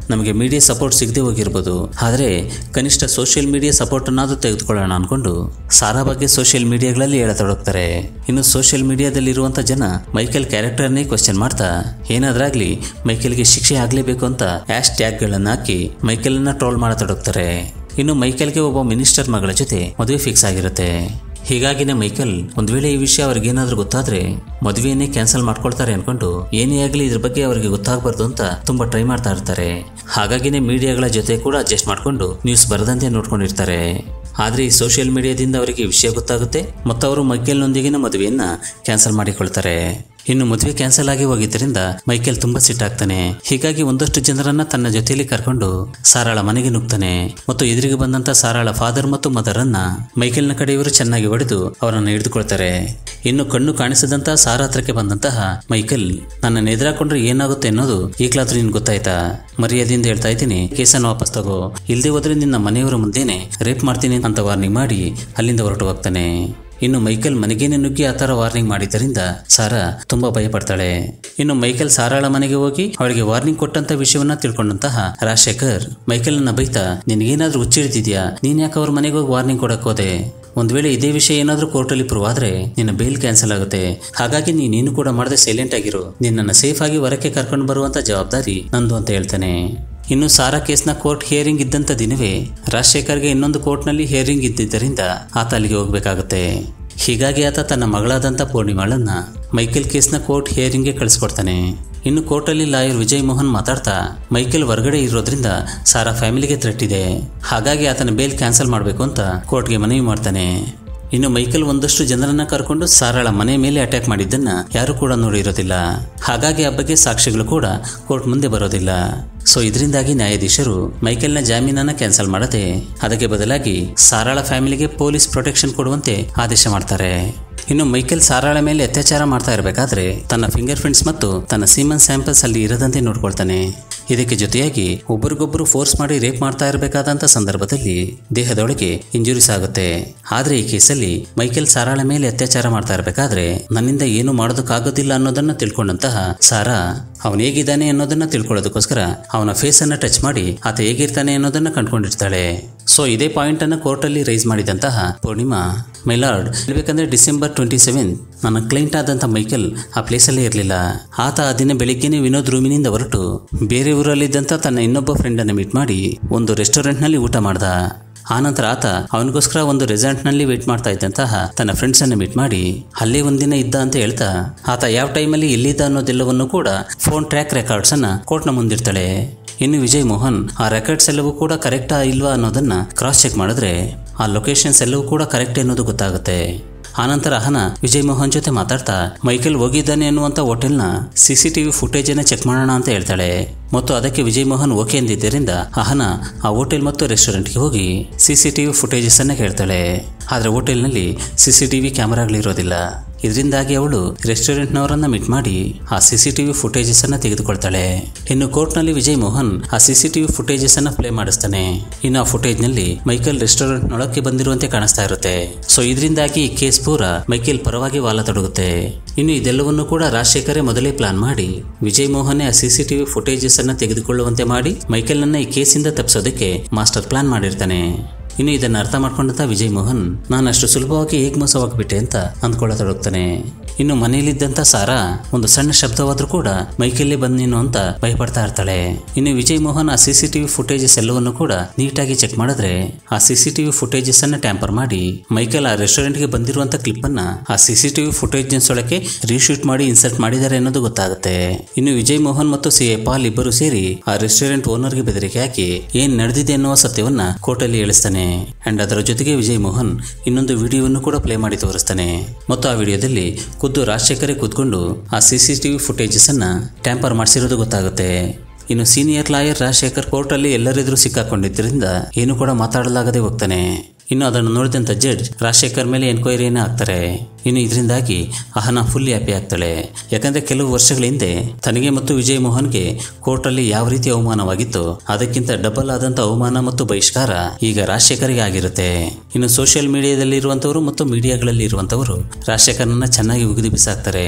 ನಮಗೆ ಮೀಡಿಯಾ ಸಪೋರ್ಟ್ ಸಿಗದೆ ಹೋಗಿರ್ಬೋದು, ಆದರೆ ಕನಿಷ್ಠ ಸೋಷಿಯಲ್ ಮೀಡಿಯಾ ಸಪೋರ್ಟ್ ಅನ್ನಾದ್ರೂ ತೆಗೆದುಕೊಳ್ಳೋಣ ಅನ್ಕೊಂಡು ಸಾರಾ ಬಗ್ಗೆ ಸೋಷಿಯಲ್ ಮೀಡಿಯಾಗಳಲ್ಲಿ ಹೇಳತೊಡಗ್ತಾರೆ. ಇನ್ನು ಸೋಷಿಯಲ್ ಮೀಡಿಯಾದಲ್ಲಿರುವಂತ ಜನ ಮೈಕೆಲ್ ಕ್ಯಾರೆಕ್ಟರ್ನೇ ಕ್ವಶನ್ ಮಾಡ್ತಾ ಏನಾದ್ರಾಗ್ಲಿ ಮೈಕೆಲ್ಗೆ ಶಿಕ್ಷೆ ಆಗ್ಲೇಬೇಕು ಅಂತ ಹ್ಯಾಶ್ ಟ್ಯಾಗ್ ಗಳನ್ನ ಹಾಕಿ ಮೈಕೆಲ್ ಅನ್ನ ಟ್ರೋಲ್ ಮಾಡತೊಡಗ್ತಾರೆ. ಇನ್ನು ಮೈಕೆಲ್ಗೆ ಒಬ್ಬ ಮಿನಿಸ್ಟರ್ ಮಗಳ ಜೊತೆ ಮದುವೆ ಫಿಕ್ಸ್ ಆಗಿರುತ್ತೆ. ಹೀಗಾಗಿನೇ ಮೈಕೆಲ್ ಒಂದ್ ವೇಳೆ ಈ ವಿಷಯ ಅವ್ರಿಗೇನಾದ್ರೂ ಗೊತ್ತಾದ್ರೆ ಮದುವೆಯನ್ನೇ ಕ್ಯಾನ್ಸಲ್ ಮಾಡ್ಕೊಳ್ತಾರೆ ಅನ್ಕೊಂಡು ಏನೇ ಆಗ್ಲಿ ಇದ್ರ ಬಗ್ಗೆ ಅವರಿಗೆ ಗೊತ್ತಾಗಬಾರ್ದು ಅಂತ ತುಂಬಾ ಟ್ರೈ ಮಾಡ್ತಾ ಇರ್ತಾರೆ. ಹಾಗಾಗಿನೇ ಮೀಡಿಯಾಗಳ ಜೊತೆ ಕೂಡ ಅಡ್ಜಸ್ಟ್ ಮಾಡ್ಕೊಂಡು ನ್ಯೂಸ್ ಬರದಂತೆ ನೋಡ್ಕೊಂಡಿರ್ತಾರೆ. ಆದ್ರೆ ಈ ಸೋಷಿಯಲ್ ಮೀಡಿಯಾದಿಂದ ಅವರಿಗೆ ವಿಷಯ ಗೊತ್ತಾಗುತ್ತೆ ಮತ್ತು ಅವರು ಮೈಕೆಲ್ನೊಂದಿಗಿನ ಮದುವೆಯನ್ನ ಕ್ಯಾನ್ಸಲ್ ಮಾಡಿಕೊಳ್ತಾರೆ. ಇನ್ನು ಮದುವೆ ಕ್ಯಾನ್ಸಲ್ ಆಗಿ ಹೋಗಿದ್ದರಿಂದ ಮೈಕೆಲ್ ತುಂಬಾ ಸಿಟ್ಟಾಗ್ತಾನೆ. ಹೀಗಾಗಿ ಒಂದಷ್ಟು ಜನರನ್ನ ತನ್ನ ಜೊತೆಯಲ್ಲಿ ಕರ್ಕೊಂಡು ಸಾರಾಳ ಮನೆಗೆ ನುಗ್ತಾನೆ ಮತ್ತು ಎದುರಿಗೆ ಬಂದಂತ ಸಾರಾಳ ಫಾದರ್ ಮತ್ತು ಮದರ್ ಅನ್ನ ಮೈಕೆಲ್ನ ಕಡೆಯವರು ಚೆನ್ನಾಗಿ ಹೊಡೆದು ಅವರನ್ನ ಹಿಡಿದುಕೊಳ್ತಾರೆ. ಇನ್ನು ಕಣ್ಣು ಕಾಣಿಸದಂತ ಸಾರಾ ಹತ್ರಕ್ಕೆ ಬಂದಂತಹ ಮೈಕೆಲ್, ನನ್ನ ಎದುರಾಕೊಂಡ್ರೆ ಏನಾಗುತ್ತೆ ಅನ್ನೋದು ಈಗ್ಲಾದ್ರೂ ನಿನ್ ಗೊತ್ತಾಯ್ತಾ? ಮರ್ಯಾದೆಯಿಂದ ಹೇಳ್ತಾ ಇದ್ದೀನಿ, ಕೇಸನ್ನು ವಾಪಸ್ ತಗೋ, ಇಲ್ದೇ ಹೋದ್ರೆ ನಿನ್ನ ಮನೆಯವರ ಮುಂದೆನೆ ರೇಪ್ ಮಾಡ್ತೀನಿ ಅಂತ ವಾರ್ನಿಂಗ್ ಮಾಡಿ ಅಲ್ಲಿಂದ ಹೊರಟು ಹೋಗ್ತಾನೆ. ಇನ್ನು ಮೈಕೆಲ್ ಮನೆಗೇನೆ ನುಗ್ಗಿ ಆ ತರ ವಾರ್ನಿಂಗ್ ಮಾಡಿದ್ದರಿಂದ ಸಾರಾ ತುಂಬಾ ಭಯ ಪಡ್ತಾಳೆ. ಇನ್ನು ಮೈಕೆಲ್ ಸಾರಾಳ ಮನೆಗೆ ಹೋಗಿ ಅವಳಿಗೆ ವಾರ್ನಿಂಗ್ ಕೊಟ್ಟಂತ ವಿಷಯವನ್ನ ತಿಳ್ಕೊಂಡಂತಹ ರಾಜಶೇಖರ್ ಮೈಕೆಲ್ನ ಬೈತಾ, ನಿನ್ಗೇನಾದ್ರೂ ಹುಚ್ಚಿಡ್ತಿದ್ಯಾ, ನೀನ್ ಯಾಕೆ ಅವ್ರ ಮನೆಗೆ ಹೋಗಿ ವಾರ್ನಿಂಗ್ ಕೊಡಕ್ ಹೋದೆ? ಒಂದ್ ವೇಳೆ ಇದೇ ವಿಷಯ ಏನಾದ್ರೂ ಕೋರ್ಟಲ್ಲಿ ಪ್ರೂವ್ ಆದ್ರೆ ನಿನ್ನ ಬೇಲ್ ಕ್ಯಾನ್ಸಲ್ ಆಗುತ್ತೆ. ಹಾಗಾಗಿ ನೀನೇನು ಕೂಡ ಮಾಡದೆ ಸೈಲೆಂಟ್ ಆಗಿರು, ನಿನ್ನನ್ನು ಸೇಫ್ ಆಗಿ ಹೊರಕ್ಕೆ ಕರ್ಕೊಂಡು ಬರುವಂತ ಜವಾಬ್ದಾರಿ ನಂದು ಅಂತ ಹೇಳ್ತಾನೆ. ಇನ್ನು ಸಾರಾ ಕೇಸ್ನ ಕೋರ್ಟ್ ಹಿಯರಿಂಗ್ ಇದ್ದಂತ ದಿನವೇ ರಾಜಶೇಖರ್ಗೆ ಇನ್ನೊಂದು ಕೋರ್ಟ್ನಲ್ಲಿ ಹಿಯರಿಂಗ್ ಇದ್ದಿದ್ದರಿಂದ ಆತ ಅಲ್ಲಿಗೆ ಹೋಗ್ಬೇಕಾಗುತ್ತೆ. ಹೀಗಾಗಿ ಆತ ತನ್ನ ಮಗಳಾದಂಥ ಪೂರ್ಣಿಮಾಳನ್ನ ಮೈಕೆಲ್ ಕೇಸ್ನ ಕೋರ್ಟ್ ಹಿಯರಿಂಗ್ಗೆ ಕಳಿಸ್ಕೊಡ್ತಾನೆ. ಇನ್ನು ಕೋರ್ಟಲ್ಲಿ ಲಾಯರ್ ವಿಜಯ್ ಮೋಹನ್ ಮಾತಾಡ್ತಾ ಮೈಕೆಲ್ ಹೊರಗಡೆ ಇರೋದ್ರಿಂದ ಸಾರಾ ಫ್ಯಾಮಿಲಿಗೆ ಥ್ರೆಟ್ ಇದೆ, ಹಾಗಾಗಿ ಆತನ ಬೇಲ್ ಕ್ಯಾನ್ಸಲ್ ಮಾಡಬೇಕು ಅಂತ ಕೋರ್ಟ್ಗೆ ಮನವಿ ಮಾಡ್ತಾನೆ. ಇನ್ನು ಮೈಕೆಲ್ ಒಂದಷ್ಟು ಜನರನ್ನ ಕರ್ಕೊಂಡು ಸಾರಾಳ ಮನೆ ಮೇಲೆ ಅಟ್ಯಾಕ್ ಮಾಡಿದ್ದನ್ನ ಯಾರು ಕೂಡ ನೋಡಿರೋದಿಲ್ಲ. ಹಾಗಾಗಿ ಆ ಬಗ್ಗೆ ಸಾಕ್ಷಿಗಳು ಕೂಡ ಕೋರ್ಟ್ ಮುಂದೆ ಬರೋದಿಲ್ಲ. ಸೊ ಇದರಿಂದಾಗಿ ನ್ಯಾಯಾಧೀಶರು ಮೈಕೆಲ್ನ ಜಾಮೀನನ್ನ ಕ್ಯಾನ್ಸಲ್ ಮಾಡದೆ ಅದಕ್ಕೆ ಬದಲಾಗಿ ಸಾರಾಳ ಫ್ಯಾಮಿಲಿಗೆ ಪೊಲೀಸ್ ಪ್ರೊಟೆಕ್ಷನ್ ಕೊಡುವಂತೆ ಆದೇಶ ಮಾಡ್ತಾರೆ. ಇನ್ನು ಮೈಕೆಲ್ ಸಾರಾಳ ಮೇಲೆ ಅತ್ಯಾಚಾರ ಮಾಡ್ತಾ ಇರಬೇಕಾದ್ರೆ ತನ್ನ ಫಿಂಗರ್ ಪ್ರಿಂಟ್ಸ್ ಮತ್ತು ತನ್ನ ಸೀಮನ್ ಸ್ಯಾಂಪಲ್ಸ್ ಅಲ್ಲಿ ಇರದಂತೆ ನೋಡ್ಕೊಳ್ತಾನೆ. ಇದಕ್ಕೆ ಜೊತೆಯಾಗಿ ಒಬ್ಬರಿಗೊಬ್ಬರು ಫೋರ್ಸ್ ಮಾಡಿ ರೇಪ್ ಮಾಡ್ತಾ ಇರಬೇಕಾದಂತ ಸಂದರ್ಭದಲ್ಲಿ ದೇಹದೊಳಗೆ ಇಂಜುರೀಸ್ ಆಗುತ್ತೆ. ಆದ್ರೆ ಈ ಕೇಸಲ್ಲಿ ಮೈಕೆಲ್ ಸಾರಾಳ ಮೇಲೆ ಅತ್ಯಾಚಾರ ಮಾಡ್ತಾ ಇರಬೇಕಾದ್ರೆ ನನ್ನಿಂದ ಏನು ಮಾಡೋದಕ್ಕಾಗೋದಿಲ್ಲ ಅನ್ನೋದನ್ನ ತಿಳ್ಕೊಂಡಂತಹ ಸಾರಾ ಅವನು ಹೇಗಿದ್ದಾನೆ ಅನ್ನೋದನ್ನ ತಿಳ್ಕೊಳ್ಳೋದಕ್ಕೋಸ್ಕರ ಅವನ ಫೇಸ್ ಅನ್ನ ಟಚ್ ಮಾಡಿ ಆತ ಹೇಗಿರ್ತಾನೆ ಅನ್ನೋದನ್ನ ಕಂಡುಕೊಂಡಿರ್ತಾಳೆ. ಸೊ ಇದೇ ಪಾಯಿಂಟ್ ಅನ್ನ ಕೋರ್ಟ್ ಅಲ್ಲಿ ರೈಸ್ ಮಾಡಿದಂತಹ ಪೂರ್ಣಿಮಾ, ಮೈಲಾರ್ಡ್, ಹೇಳ್ಬೇಕಂದ್ರೆ ಡಿಸೆಂಬರ್ ಟ್ವೆಂಟಿ ಸೆವೆನ್ ನನ್ನ ಕ್ಲೈಂಟ್ ಆದಂತ ಮೈಕೆಲ್ ಆ ಪ್ಲೇಸ್ ಅಲ್ಲೇ ಇರಲಿಲ್ಲ. ಆತ ಆ ದಿನ ಬೆಳಿಗ್ಗೆನೆ ವಿನೋದ್ ರೂಮಿನಿಂದ ಹೊರಟು ಬೇರೆ ಊರಲ್ಲಿದ್ದಂತ ತನ್ನ ಇನ್ನೊಬ್ಬ ಫ್ರೆಂಡ್ ಅನ್ನು ಮೀಟ್ ಮಾಡಿ ಒಂದು ರೆಸ್ಟೋರೆಂಟ್ ನಲ್ಲಿ ಊಟ ಮಾಡ್ದ. ಆನಂತರ ಆತ ಅವನಿಗೋಸ್ಕರ ಒಂದು ರೆಸಾರ್ಟ್ ನಲ್ಲಿ ವೇಟ್ ಮಾಡ್ತಾ ಇದ್ದಂತಹ ತನ್ನ ಫ್ರೆಂಡ್ಸ್ ಅನ್ನು ಮೀಟ್ ಮಾಡಿ ಅಲ್ಲೇ ಒಂದಿನ ಇದ್ದ ಅಂತ ಹೇಳ್ತಾ ಆತ ಯಾವ ಟೈಮಲ್ಲಿ ಎಲ್ಲಿದ್ದ ಅನ್ನೋದೆಲ್ಲವನ್ನು ಕೂಡ ಫೋನ್ ಟ್ರ್ಯಾಕ್ ರೆಕಾರ್ಡ್ಸ್ ಅನ್ನ ಕೋರ್ಟ್ನ ಮುಂದಿರ್ತಾಳೆ. ಇನ್ನು ವಿಜಯ್ ಮೋಹನ್ ಆ ರೆಕಾರ್ಡ್ಸ್ ಎಲ್ಲವೂ ಕೂಡ ಕರೆಕ್ಟಾ ಇಲ್ವಾ ಅನ್ನೋದನ್ನ ಕ್ರಾಸ್ ಚೆಕ್ ಮಾಡಿದ್ರೆ ಆ ಲೊಕೇಶನ್ಸ್ ಎಲ್ಲವೂ ಕೂಡ ಕರೆಕ್ಟ್ ಅನ್ನೋದು ಗೊತ್ತಾಗುತ್ತೆ. ಆನಂತರ ಅಹನ ವಿಜಯ್ ಮೋಹನ್ ಜೊತೆ ಮಾತಾಡ್ತಾ ಮೈಕೆಲ್ ಹೋಗಿದ್ದಾನೆ ಅನ್ನುವಂತ ಹೋಟೆಲ್ನ ಸಿಸಿಟಿವಿ ಫುಟೇಜ್ ಅನ್ನ ಚೆಕ್ ಮಾಡೋಣ ಅಂತ ಹೇಳ್ತಾಳೆ. ಮತ್ತು ಅದಕ್ಕೆ ವಿಜಯ್ ಮೋಹನ್ ಓಕೆ ಎಂದಿದ್ದರಿಂದ ಅಹನ ಆ ಹೋಟೆಲ್ ಮತ್ತು ರೆಸ್ಟೋರೆಂಟ್ಗೆ ಹೋಗಿ ಸಿಸಿಟಿವಿ ಫುಟೇಜಸ್ ಅನ್ನ ಕೇಳ್ತಾಳೆ. ಆದ್ರೆ ಹೋಟೆಲ್ನಲ್ಲಿ ಸಿಸಿಟಿವಿ ಕ್ಯಾಮೆರಾಗಳಿರೋದಿಲ್ಲ. ಇದರಿಂದಾಗಿ ಅವಳು ರೆಸ್ಟೋರೆಂಟ್ನವರನ್ನ ಮೀಟ್ ಮಾಡಿ ಆ ಸಿಸಿಟಿವಿ ಫುಟೇಜಸ್ ಅನ್ನ ತೆಗೆದುಕೊಳ್ತಾಳೆ. ಇನ್ನು ಕೋರ್ಟ್ ನಲ್ಲಿ ವಿಜಯ್ ಮೋಹನ್ ಆ ಸಿಸಿಟಿವಿ ಫುಟೇಜಸ್ ಅನ್ನ ಪ್ಲೇ ಮಾಡಿಸ್ತಾನೆ. ಇನ್ನು ಆ ಫುಟೇಜ್ ನಲ್ಲಿ ಮೈಕೆಲ್ ರೆಸ್ಟೋರೆಂಟ್ ನೊಳಕ್ಕೆ ಬಂದಿರುವಂತೆ ಕಾಣಿಸ್ತಾ ಇರುತ್ತೆ. ಸೊ ಇದರಿಂದಾಗಿ ಈ ಕೇಸ್ ಪೂರ ಮೈಕೆಲ್ ಪರವಾಗಿ ವಾಲ ತೊಡಗುತ್ತೆ. ಇನ್ನು ಇದೆಲ್ಲವನ್ನು ಕೂಡ ರಾಜಶೇಖರೇ ಮೊದಲೇ ಪ್ಲಾನ್ ಮಾಡಿ ವಿಜಯ್ ಮೋಹನ್ ಆ ಸಿಸಿಟಿವಿ ಫುಟೇಜಸ್ ಅನ್ನ ತೆಗೆದುಕೊಳ್ಳುವಂತೆ ಮಾಡಿ ಮೈಕೆಲ್ ನನ್ನ ಈ ಕೇಸಿಂದ ತಪ್ಪಿಸೋದಕ್ಕೆ ಮಾಸ್ಟರ್ ಪ್ಲಾನ್ ಮಾಡಿರ್ತಾನೆ. ಇನ್ನು ಇದನ್ನ ಅರ್ಥ ಮಾಡ್ಕೊಂಡಂತ ವಿಜಯ್ ಮೋಹನ್ ನಾನು ಅಷ್ಟು ಸುಲಭವಾಗಿ ಹೇಗೆ ಮೋಸವಾಗ್ಬಿಟ್ಟೆ ಅಂತ ಅಂದ್ಕೊಳ್ಳತೊಡಗ್ತಾನೆ. ಇನ್ನು ಮನೆಯಲ್ಲಿದ್ದಂತ ಸಾರಾ ಒಂದು ಸಣ್ಣ ಶಬ್ದವಾದ್ರೂ ಕೂಡ ಮೈಕೆಲ್ಲೇ ಬಂದೇನು ಅಂತ ಭಯಪಡ್ತಾ ಇರ್ತಾಳೆ. ಇನ್ನು ವಿಜಯ್ ಮೋಹನ್ ಆ ಸಿಸಿಟಿವಿ ಫುಟೇಜಸ್ ಎಲ್ಲವನ್ನು ಕೂಡ ನೀಟಾಗಿ ಚೆಕ್ ಮಾಡಿದ್ರೆ ಆ ಸಿಸಿಟಿವಿ ಫುಟೇಜಸ್ ಅನ್ನ ಟ್ಯಾಂಪರ್ ಮಾಡಿ ಮೈಕೆಲ್ ಆ ರೆಸ್ಟೋರೆಂಟ್ಗೆ ಬಂದಿರುವಂತ ಕ್ಲಿಪ್ ಅನ್ನ ಆ ಸಿಸಿಟಿವಿ ಫುಟೇಜ್ ಒಳಗೆ ರೀಶೂಟ್ ಮಾಡಿ ಇನ್ಸರ್ಟ್ ಮಾಡಿದ್ದಾರೆ ಅನ್ನೋದು ಗೊತ್ತಾಗುತ್ತೆ. ಇನ್ನು ವಿಜಯ್ ಮೋಹನ್ ಮತ್ತು ಸಿ ಎ ಪಾಲ್ ಇಬ್ಬರು ಸೇರಿ ಆ ರೆಸ್ಟೋರೆಂಟ್ ಓನರ್ಗೆ ಬೆದರಿಕೆ ಹಾಕಿ ಏನ್ ನಡೆದಿದೆ ಅನ್ನುವ ಸತ್ಯವನ್ನ ಕೋರ್ಟಲ್ಲಿ ಹೇಳಿಸ್ತಾನೆ. ಅಂಡ್ ಅದರ ಜೊತೆಗೆ ವಿಜಯ್ ಮೋಹನ್ ಇನ್ನೊಂದು ವಿಡಿಯೋವನ್ನು ಕೂಡ ಪ್ಲೇ ಮಾಡಿ ತೋರಿಸ್ತಾನೆ. ಮತ್ತು ಆ ವಿಡಿಯೋದಲ್ಲಿ ಖುದ್ದು ರಾಜಶೇಖರೇ ಕೂತ್ಕೊಂಡು ಆ ಸಿಸಿಟಿವಿ ಫುಟೇಜಸ್ ಅನ್ನ ಟ್ಯಾಂಪರ್ ಮಾಡಿಸಿರೋದು ಗೊತ್ತಾಗುತ್ತೆ. ಇನ್ನು ಸೀನಿಯರ್ ಲಾಯರ್ ರಾಜಶೇಖರ್ ಕೋರ್ಟ್ ಅಲ್ಲಿ ಎಲ್ಲರೆದುರು ಸಿಕ್ಕಾಕೊಂಡಿದ್ದರಿಂದ ಏನು ಕೂಡ ಮಾತಾಡಲಾಗದೆ ಹೋಗ್ತಾನೆ. ಇನ್ನು ಅದನ್ನು ನೋಡಿದಂತ ಜಡ್ಜ್ ರಾಜಶೇಖರ್ ಮೇಲೆ ಎನ್ಕ್ವೈರಿಯನ್ನ ಹಾಕ್ತಾರೆ. ಇನ್ನು ಇದರಿಂದಾಗಿ ಅಹನ ಫುಲ್ ಹ್ಯಾಪಿ ಆಗ್ತಾಳೆ. ಯಾಕಂದ್ರೆ ಕೆಲವು ವರ್ಷಗಳ ಹಿಂದೆ ತನಗೆ ಮತ್ತು ವಿಜಯ್ ಮೋಹನ್ಗೆ ಕೋರ್ಟ್ ಅಲ್ಲಿ ಯಾವ ರೀತಿ ಅವಮಾನವಾಗಿತ್ತು ಅದಕ್ಕಿಂತ ಡಬಲ್ ಆದಂತ ಅವಮಾನ ಮತ್ತು ಬಹಿಷ್ಕಾರ ಈಗ ರಾಜಶೇಖರ್ಗೆ ಆಗಿರುತ್ತೆ. ಇನ್ನು ಸೋಷಿಯಲ್ ಮೀಡಿಯಾದಲ್ಲಿ ಇರುವಂತವರು ಮತ್ತು ಮೀಡಿಯಾಗಳಲ್ಲಿ ಇರುವಂತವರು ರಾಜಶೇಖರ್ನ ಚೆನ್ನಾಗಿ ಉಗಿದು ಬಿಸಾಕ್ತಾರೆ.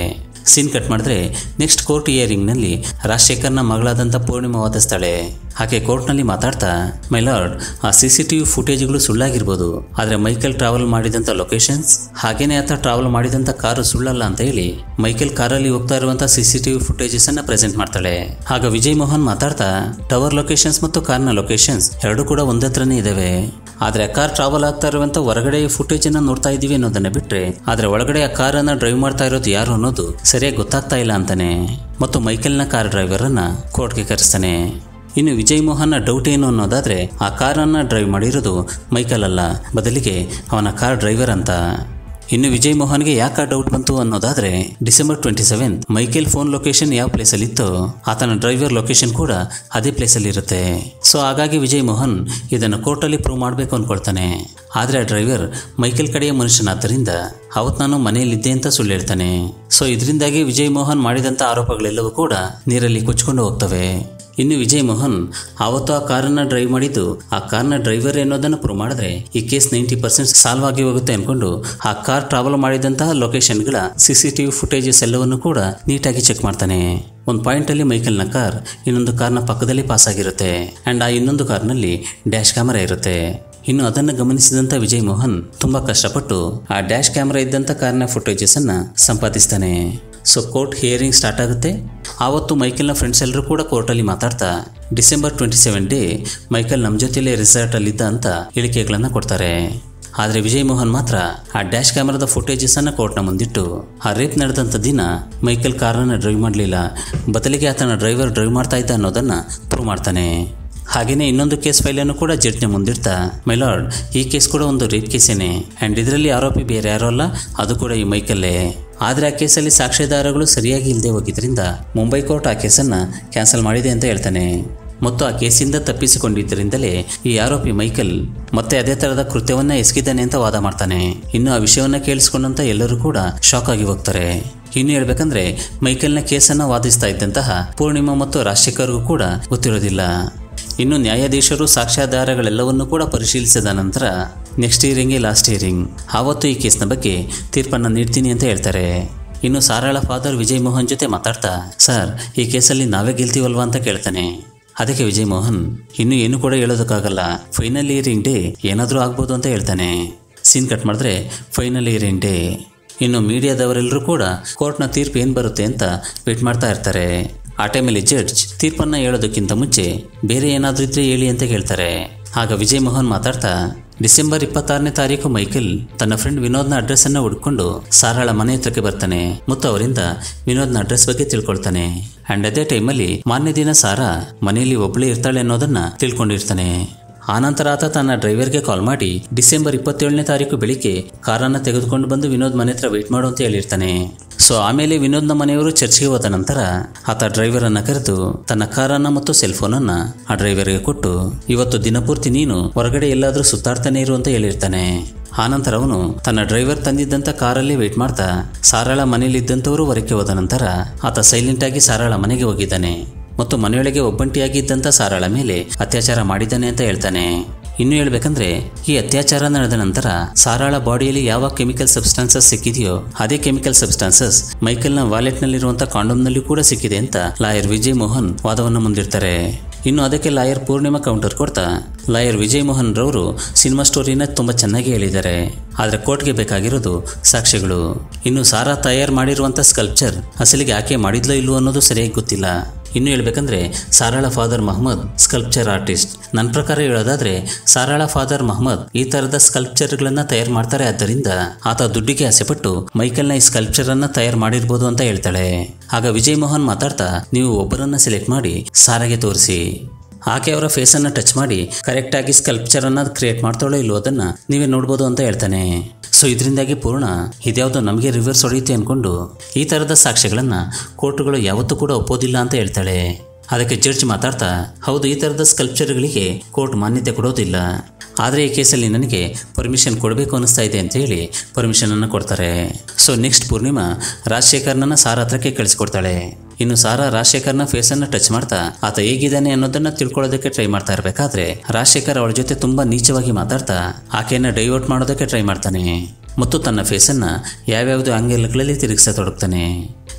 ಸೀನ್ ಕಟ್ ಮಾಡಿದ್ರೆ ನೆಕ್ಸ್ಟ್ ಕೋರ್ಟ್ ಹಿಯರಿಂಗ್ನಲ್ಲಿ ರಾಜಶೇಖರ್ನ ಮಗಳಾದಂಥ ಪೂರ್ಣಿಮಾ ವಾದಿಸ್ತಾಳೆ. ಆಕೆ ಕೋರ್ಟ್ನಲ್ಲಿ ಮಾತಾಡ್ತಾ, ಮೈ ಲಾರ್ಡ್, ಆ ಸಿ ಸಿ ಟಿ ವಿ ಫುಟೇಜ್ಗಳು ಸುಳ್ಳಾಗಿರ್ಬೋದು, ಆದರೆ ಮೈಕೆಲ್ ಟ್ರಾವೆಲ್ ಮಾಡಿದಂಥ ಲೊಕೇಶನ್ಸ್ ಹಾಗೇನೆ ಆತ ಟ್ರಾವೆಲ್ ಮಾಡಿದಂಥ ಕಾರು ಸುಳ್ಳಲ್ಲ ಅಂತ ಹೇಳಿ ಮೈಕೆಲ್ ಕಾರಲ್ಲಿ ಹೋಗ್ತಾ ಇರುವಂಥ C C T V footages ಅನ್ನ ಪ್ರೆಸೆಂಟ್ ಮಾಡ್ತಾಳೆ. ಆಗ ವಿಜಯ್ ಮೋಹನ್ ಮಾತಾಡ್ತಾ, ಟವರ್ ಲೊಕೇಶನ್ಸ್ ಮತ್ತು ಕಾರ್ನ ಲೊಕೇಶನ್ಸ್ ಎರಡು ಕೂಡ ಒಂದತ್ರನೇ ಇದಾವೆ, ಆದ್ರೆ ಕಾರ್ ಟ್ರಾವೆಲ್ ಆಗ್ತಾ ಇರುವಂತ ಹೊರಗಡೆ ಫುಟೇಜ್ ಅನ್ನ ನೋಡ್ತಾ ಇದೀವಿ ಅನ್ನೋದನ್ನ ಬಿಟ್ರೆ ಆದ್ರೆ ಒಳಗಡೆ ಆ ಕಾರ್ ಅನ್ನ ಡ್ರೈವ್ ಮಾಡ್ತಾ ಇರೋದು ಯಾರು ಅನ್ನೋದು ಸರಿಯಾಗಿ ಗೊತ್ತಾಗ್ತಾ ಇಲ್ಲ ಅಂತಾನೆ. ಮತ್ತು ಮೈಕೆಲ್ನ ಕಾರ್ ಡ್ರೈವರ್ ಅನ್ನ ಕೋರ್ಟ್ಗೆ ಕರೆಸ್ತಾನೆ. ಇನ್ನು ವಿಜಯ್ ಮೋಹನ್ನ ಡೌಟ್ ಏನು ಅನ್ನೋದಾದ್ರೆ ಆ ಕಾರನ್ನ ಡ್ರೈವ್ ಮಾಡಿರೋದು ಮೈಕೆಲ್ ಅಲ್ಲ, ಬದಲಿಗೆ ಅವನ ಕಾರ್ ಡ್ರೈವರ್ ಅಂತ. ಇನ್ನು ವಿಜಯ್ ಮೋಹನ್ಗೆ ಯಾಕೆ ಡೌಟ್ ಬಂತು ಅನ್ನೋದಾದ್ರೆ December twenty seven Michael phone location ಯಾವ ಪ್ಲೇಸ್ ಅಲ್ಲಿ ಇತ್ತು ಆತನ ಡ್ರೈವರ್ ಲೊಕೇಶನ್ ಕೂಡ ಅದೇ ಪ್ಲೇಸ್ ಅಲ್ಲಿ ಇರುತ್ತೆ. ಸೊ ಹಾಗಾಗಿ ವಿಜಯ್ ಮೋಹನ್ ಇದನ್ನು ಕೋರ್ಟಲ್ಲಿ ಪ್ರೂವ್ ಮಾಡಬೇಕು ಅನ್ಕೊಳ್ತಾನೆ. ಆದ್ರೆ ಆ ಡ್ರೈವರ್ ಮೈಕೆಲ್ ಕಡೆಯ ಮನುಷ್ಯನಾದ್ದರಿಂದ ಅವತ್ತು ನಾನು ಮನೆಯಲ್ಲಿದ್ದೆ ಅಂತ ಸುಳ್ಳು ಹೇಳ್ತಾನೆ. ಸೊ ಇದರಿಂದಾಗಿ ವಿಜಯ್ ಮೋಹನ್ ಮಾಡಿದಂತ ಆರೋಪಗಳೆಲ್ಲವೂ ಕೂಡ ನೀರಲ್ಲಿ ಕೊಚ್ಕೊಂಡು ಹೋಗ್ತವೆ. ಇನ್ನು ವಿಜಯ್ ಮೋಹನ್ ಆವತ್ತು ಆ ಕಾರನ್ನ ಡ್ರೈವ್ ಮಾಡಿದ್ದು ಆ ಕಾರ್ನ ಡ್ರೈವರ್ ಅನ್ನೋದನ್ನು ಪ್ರೂವ್ ಮಾಡಿದ್ರೆ ಈ ಕೇಸ್ ನೈಂಟಿ ಪರ್ಸೆಂಟ್ ಸಾಲ್ವ್ ಆಗಿ ಹೋಗುತ್ತೆ ಅನ್ಕೊಂಡು ಆ ಕಾರ್ ಟ್ರಾವೆಲ್ ಮಾಡಿದಂತಹ ಲೊಕೇಶನ್ಗಳ ಸಿಸಿಟಿವಿ ಫುಟೇಜಸ್ ಎಲ್ಲವನ್ನು ಕೂಡ ನೀಟಾಗಿ ಚೆಕ್ ಮಾಡ್ತಾನೆ. ಒಂದು ಪಾಯಿಂಟ್ ಅಲ್ಲಿ ಮೈಕೆಲ್ನ ಕಾರ್ ಇನ್ನೊಂದು ಕಾರ್ನ ಪಕ್ಕದಲ್ಲಿ ಪಾಸ್ ಆಗಿರುತ್ತೆ ಅಂಡ್ ಆ ಇನ್ನೊಂದು ಕಾರ್ನಲ್ಲಿ ಡ್ಯಾಶ್ ಕ್ಯಾಮರಾ ಇರುತ್ತೆ. ಇನ್ನು ಅದನ್ನು ಗಮನಿಸಿದಂತ ವಿಜಯ್ ಮೋಹನ್ ತುಂಬಾ ಕಷ್ಟಪಟ್ಟು ಆ ಡ್ಯಾಶ್ ಕ್ಯಾಮರಾ ಇದ್ದಂತ ಕಾರ್ನ ಫುಟೇಜಸ್ ಅನ್ನ ಸಂಪಾದಿಸ್ತಾನೆ. ಸೊ ಕೋರ್ಟ್ ಹಿಯರಿಂಗ್ ಸ್ಟಾರ್ಟ್ ಆಗುತ್ತೆ. ಆವತ್ತು ಮೈಕೆಲ್ನ ಫ್ರೆಂಡ್ಸ್ ಎಲ್ಲರೂ ಕೂಡ ಕೋರ್ಟಲ್ಲಿ ಮಾತಾಡ್ತಾ December twenty seven day Michael ನಮ್ಮ ಜೊತೆಲೇ ರಿಸಾರ್ಟ್ ಅಲ್ಲಿದ್ದ ಅಂತ ಹೇಳಿಕೆಗಳನ್ನ ಕೊಡ್ತಾರೆ. ಆದರೆ ವಿಜಯ್ ಮೋಹನ್ ಮಾತ್ರ ಆ ಡ್ಯಾಶ್ ಕ್ಯಾಮರಾದ ಫುಟೇಜಸ್ ಅನ್ನ ಕೋರ್ಟ್ನ ಮುಂದಿಟ್ಟು ಆ ರೇಪ್ ನಡೆದಂಥ ದಿನ ಮೈಕೆಲ್ ಕಾರನ್ನ ಡ್ರೈವ್ ಮಾಡಲಿಲ್ಲ, ಬದಲಿಗೆ ಆತನ ಡ್ರೈವರ್ ಡ್ರೈವ್ ಮಾಡ್ತಾ ಇದ್ದ ಅನ್ನೋದನ್ನ ಪ್ರೂವ್ ಮಾಡ್ತಾನೆ. ಹಾಗೇನೆ ಇನ್ನೊಂದು ಕೇಸ್ ಫೈಲನ್ನು ಕೂಡ ಜಡ್ಜ್ನ ಮುಂದಿಡ್ತಾ, ಮೈ ಲಾರ್ಡ್, ಈ ಕೇಸ್ ಕೂಡ ಒಂದು ರೇಪ್ ಕೇಸೇನೆ ಅಂಡ್ ಇದರಲ್ಲಿ ಆರೋಪಿ ಬೇರೆ ಯಾರೋ ಅಲ್ಲ, ಅದು ಕೂಡ ಈ ಮೈಕೆಲ್ಲೇ. ಆದರೆ ಆ ಕೇಸಲ್ಲಿ ಸಾಕ್ಷ್ಯಾಧಾರಗಳು ಸರಿಯಾಗಿ ಇಲ್ಲದೆ ಹೋಗಿದ್ರಿಂದ ಮುಂಬೈ ಕೋರ್ಟ್ ಆ ಕೇಸನ್ನು ಕ್ಯಾನ್ಸಲ್ ಮಾಡಿದೆ ಅಂತ ಹೇಳ್ತಾನೆ. ಮತ್ತು ಆ ಕೇಸಿಂದ ತಪ್ಪಿಸಿಕೊಂಡಿದ್ದರಿಂದಲೇ ಈ ಆರೋಪಿ ಮೈಕೆಲ್ ಮತ್ತೆ ಅದೇ ತರಹದ ಕೃತ್ಯವನ್ನ ಎಸಗಿದ್ದಾನೆ ಅಂತ ವಾದ ಮಾಡ್ತಾನೆ. ಇನ್ನು ಆ ವಿಷಯವನ್ನ ಕೇಳಿಸ್ಕೊಂಡಂತ ಎಲ್ಲರೂ ಕೂಡ ಶಾಕ್ ಆಗಿ ಹೋಗ್ತಾರೆ. ಇನ್ನು ಹೇಳ್ಬೇಕಂದ್ರೆ ಮೈಕೆಲ್ನ ಕೇಸನ್ನ ವಾದಿಸ್ತಾ ಇದ್ದಂತಹ ಪೂರ್ಣಿಮಾ ಮತ್ತು ರಾಜಶೇಖರ್ಗೂ ಕೂಡ ಗೊತ್ತಿರೋದಿಲ್ಲ. ಇನ್ನು ನ್ಯಾಯಾಧೀಶರು ಸಾಕ್ಷ್ಯಾಧಾರಗಳೆಲ್ಲವನ್ನೂ ಕೂಡ ಪರಿಶೀಲಿಸಿದ ನಂತರ ನೆಕ್ಸ್ಟ್ ಹಿಯರಿಂಗ್ ಲಾಸ್ಟ್ ಹಿಯರಿಂಗ್ ಆವತ್ತು ಈ ಕೇಸ್ನ ಬಗ್ಗೆ ತೀರ್ಪನ್ನು ನೀಡ್ತೀನಿ ಅಂತ ಹೇಳ್ತಾರೆ. ಇನ್ನು ಸಾರಾಳ ಫಾದರ್ ವಿಜಯ್ ಮೋಹನ್ ಜೊತೆ ಮಾತಾಡ್ತಾ, ಸರ್, ಈ ಕೇಸಲ್ಲಿ ನಾವೇ ಗೆಲ್ತೀವಲ್ವಾ ಅಂತ ಕೇಳ್ತಾನೆ. ಅದಕ್ಕೆ ವಿಜಯ್ ಮೋಹನ್ ಇನ್ನು ಏನು ಕೂಡ ಹೇಳೋದಕ್ಕಾಗಲ್ಲ, ಫೈನಲ್ ಹಿಯರಿಂಗ್ ಡೇ ಏನಾದರೂ ಆಗ್ಬೋದು ಅಂತ ಹೇಳ್ತಾನೆ. ಸೀನ್ ಕಟ್ ಮಾಡಿದ್ರೆ ಫೈನಲ್ ಹಿಯರಿಂಗ್ ಡೇ. ಇನ್ನು ಮೀಡಿಯಾದವರೆಲ್ಲರೂ ಕೂಡ ಕೋರ್ಟ್ನ ತೀರ್ಪು ಏನು ಬರುತ್ತೆ ಅಂತ ವೇಟ್ ಮಾಡ್ತಾ ಇರ್ತಾರೆ. ಆ ಟೈಮಲ್ಲಿ ಜಡ್ಜ್ ತೀರ್ಪನ್ನ ಹೇಳೋದಕ್ಕಿಂತ ಮುಂಚೆ ಬೇರೆ ಏನಾದರೂ ಇದ್ರೆ ಹೇಳಿ ಅಂತ ಹೇಳ್ತಾರೆ. ಆಗ ವಿಜಯ್ ಮೋಹನ್ ಮಾತಾಡ್ತಾ, ಡಿಸೆಂಬರ್ ಇಪ್ಪತ್ತಾರನೇ ತಾರೀಕು ಮೈಕೆಲ್ ತನ್ನ ಫ್ರೆಂಡ್ ವಿನೋದ್ನ ಅಡ್ರೆಸ್ ಅನ್ನ ಹುಡ್ಕೊಂಡು ಸಾರಾಳ ಮನೆ ಹತ್ರಕ್ಕೆ ಬರ್ತಾನೆ ಮತ್ತು ಅವರಿಂದ ವಿನೋದ್ನ ಅಡ್ರೆಸ್ ಬಗ್ಗೆ ತಿಳ್ಕೊಳ್ತಾನೆ. ಅಂಡ್ ಅದೇ ಟೈಮಲ್ಲಿ ಮಾನ್ಯ ದಿನ ಸಾರಾ ಮನೆಯಲ್ಲಿ ಒಬ್ಳೇ ಇರ್ತಾಳೆ ಅನ್ನೋದನ್ನ ತಿಳ್ಕೊಂಡಿರ್ತಾನೆ. ಆನಂತರ ಆತ ತನ್ನ ಡ್ರೈವರ್ಗೆ ಕಾಲ್ ಮಾಡಿ ಡಿಸೆಂಬರ್ ಇಪ್ಪತ್ತೇಳನೇ ತಾರೀಕು ಬೆಳಿಗ್ಗೆ ಕಾರನ್ನ ತೆಗೆದುಕೊಂಡು ಬಂದು ವಿನೋದ್ ಮನೆ ಹತ್ರ ವೇಟ್ ಮಾಡು ಅಂತ ಹೇಳಿರ್ತಾನೆ. ಸೊ ಆಮೇಲೆ ವಿನೋದ್ನ ಮನೆಯವರು ಚರ್ಚ್ಗೆ ಹೋದ ನಂತರ ಆತ ಡ್ರೈವರ್ ಅನ್ನ ಕರೆದು ತನ್ನ ಕಾರನ್ನ ಮತ್ತು ಸೆಲ್ ಫೋನ್ ಅನ್ನ ಆ ಡ್ರೈವರ್ಗೆ ಕೊಟ್ಟು ಇವತ್ತು ದಿನಪೂರ್ತಿ ನೀನು ಹೊರಗಡೆ ಎಲ್ಲಾದ್ರೂ ಸುತ್ತಾಡ್ತಾನೆ ಇರು ಅಂತ ಹೇಳಿರ್ತಾನೆ. ಆನಂತರ ಅವನು ತನ್ನ ಡ್ರೈವರ್ ತಂದಿದ್ದಂತ ಕಾರಲ್ಲಿ ವೇಟ್ ಮಾಡ್ತಾ ಸಾರಾಳ ಮನೆಯಲ್ಲಿ ಇದ್ದಂಥವರು ಹೊರಕ್ಕೆ ಹೋದ ನಂತರ ಆತ ಸೈಲೆಂಟ್ ಆಗಿ ಸಾರಾಳ ಮನೆಗೆ ಹೋಗಿದ್ದಾನೆ ಮತ್ತು ಮನೆಯೊಳಗೆ ಒಬ್ಬಂಟಿಯಾಗಿ ಇದ್ದಂತ ಸಾರಾಳ ಮೇಲೆ ಅತ್ಯಾಚಾರ ಮಾಡಿದ್ದಾನೆ ಅಂತ ಹೇಳ್ತಾನೆ. ಇನ್ನು ಹೇಳ್ಬೇಕಂದ್ರೆ ಈ ಅತ್ಯಾಚಾರ ನಡೆದ ನಂತರ ಸಾರಾಳ ಬಾಡಿಯಲ್ಲಿ ಯಾವ ಕೆಮಿಕಲ್ ಸಬ್ಸ್ಟಾನ್ಸಸ್ ಸಿಕ್ಕಿದೆಯೋ ಅದೇ ಕೆಮಿಕಲ್ ಸಬ್ಸ್ಟಾನ್ಸಸ್ ಮೈಕೆಲ್ನ ವಾಲೆಟ್ ನಲ್ಲಿರುವಂತಹ ಕಾಂಡೋಮ್ನಲ್ಲಿ ಕೂಡ ಸಿಕ್ಕಿದೆ ಅಂತ ಲಾಯರ್ ವಿಜಯ್ ಮೋಹನ್ ವಾದವನ್ನು ಮುಂದಿಡ್ತಾರೆ. ಇನ್ನು ಅದಕ್ಕೆ ಲಾಯರ್ ಪೂರ್ಣಿಮಾ ಕೌಂಟರ್ ಕೊಡ್ತಾ, ಲಾಯರ್ ವಿಜಯ್ ಮೋಹನ್ ರವರು ಸಿನಿಮಾ ಸ್ಟೋರಿನ ತುಂಬಾ ಚೆನ್ನಾಗಿ ಹೇಳಿದ್ದಾರೆ, ಆದ್ರೆ ಕೋರ್ಟ್ಗೆ ಬೇಕಾಗಿರೋದು ಸಾಕ್ಷ್ಯಗಳು. ಇನ್ನು ಸಾರಾ ತಯಾರು ಮಾಡಿರುವಂತ ಸ್ಕಲ್ಪ್ಚರ್ ಅಸಲಿಗೆ ಆಕೆ ಮಾಡಿದ್ಲೋ ಇಲ್ವೋ ಅನ್ನೋದು ಸರಿಯಾಗಿ ಗೊತ್ತಿಲ್ಲ. ಇನ್ನು ಹೇಳ್ಬೇಕಂದ್ರೆ ಸಾರಾಳ ಫಾದರ್ ಮಹಮ್ಮದ್ ಸ್ಕಲ್ಪ್ಚರ್ ಆರ್ಟಿಸ್ಟ್. ನನ್ನ ಪ್ರಕಾರ ಹೇಳೋದಾದ್ರೆ ಸಾರಾಳ ಫಾದರ್ ಮಹಮ್ಮದ್ ಈ ತರದ ಸ್ಕಲ್ಪ್ಚರ್ ಗಳನ್ನ ತಯಾರು ಮಾಡ್ತಾರೆ, ಆದ್ದರಿಂದ ಆತ ದುಡ್ಡಿಗೆ ಆಸೆಪಟ್ಟು ಮೈಕೆಲ್ನ ಈ ಸ್ಕಲ್ಪ್ಚರ್ ಅನ್ನ ತಯಾರು ಮಾಡಿರ್ಬೋದು ಅಂತ ಹೇಳ್ತಾಳೆ. ಆಗ ವಿಜಯ್ ಮೋಹನ್ ಮಾತಾಡ್ತಾ, ನೀವು ಒಬ್ಬರನ್ನ ಸೆಲೆಕ್ಟ್ ಮಾಡಿ ಸಾರಾಗೆ ತೋರಿಸಿ, ಆಕೆ ಅವರ ಫೇಸ್ ಅನ್ನ ಟಚ್ ಮಾಡಿ ಕರೆಕ್ಟ್ ಆಗಿ ಸ್ಕಲ್ಪ್ಚರ್ ಅನ್ನ ಕ್ರಿಯೇಟ್ ಮಾಡ್ತಾಳೋ ಇಲ್ವೋ ಅದನ್ನ ನೀವೇ ನೋಡ್ಬೋದು ಅಂತ ಹೇಳ್ತಾನೆ. ಸೊ ಇದರಿಂದಾಗಿ ಪೂರ್ಣ ಇದ್ಯಾವುದೋ ನಮಗೆ ರಿವರ್ಸ್ ಹೊಡೆಯುತ್ತೆ ಅನ್ಕೊಂಡು ಈ ತರದ ಸಾಕ್ಷ್ಯಗಳನ್ನ ಕೋರ್ಟ್ಗಳು ಯಾವತ್ತೂ ಕೂಡ ಒಪ್ಪೋದಿಲ್ಲ ಅಂತ ಹೇಳ್ತಾಳೆ. ಅದಕ್ಕೆ ಜಡ್ಜ್ ಮಾತಾಡ್ತಾ, ಹೌದು, ಈ ತರದ ಸ್ಕಲ್ಪ್ಚರ್ಗಳಿಗೆ ಕೋರ್ಟ್ ಮಾನ್ಯತೆ ಕೊಡೋದಿಲ್ಲ, ಆದರೆ ಈ ಕೇಸಲ್ಲಿ ನನಗೆ ಪರ್ಮಿಷನ್ ಕೊಡಬೇಕು ಅನಿಸ್ತಾ ಇದೆ ಅಂತ ಹೇಳಿ ಪರ್ಮಿಷನ್ ಅನ್ನು ಕೊಡ್ತಾರೆ. ಸೊ ನೆಕ್ಸ್ಟ್ ಪೂರ್ಣಿಮಾ ರಾಜಶೇಖರ್ನ ಸಾರಾ ಹತ್ರಕ್ಕೆ ಕಳಿಸ್ಕೊಡ್ತಾಳೆ. ಇನ್ನು ಸಾರಾ ರಾಜಶೇಖರ್ನ ಫೇಸ್ ಅನ್ನ ಟಚ್ ಮಾಡ್ತಾ ಆತ ಹೇಗಿದ್ದಾನೆ ಅನ್ನೋದನ್ನ ತಿಳ್ಕೊಳ್ಳೋದಕ್ಕೆ ಟ್ರೈ ಮಾಡ್ತಾ ಇರಬೇಕಾದ್ರೆ ರಾಜಶೇಖರ್ ಅವಳ ಜೊತೆ ತುಂಬಾ ನೀಚವಾಗಿ ಮಾತಾಡ್ತಾ ಆಕೆಯನ್ನ ಡೈವರ್ಟ್ ಮಾಡೋದಕ್ಕೆ ಟ್ರೈ ಮಾಡ್ತಾನೆ ಮತ್ತು ತನ್ನ ಫೇಸ್ ಅನ್ನ ಯಾವ್ಯಾವ್ದು ಆಂಗಲ್ಗಳಲ್ಲಿ ತಿರುಗಿಸತೊಡಗ್ತಾನೆ.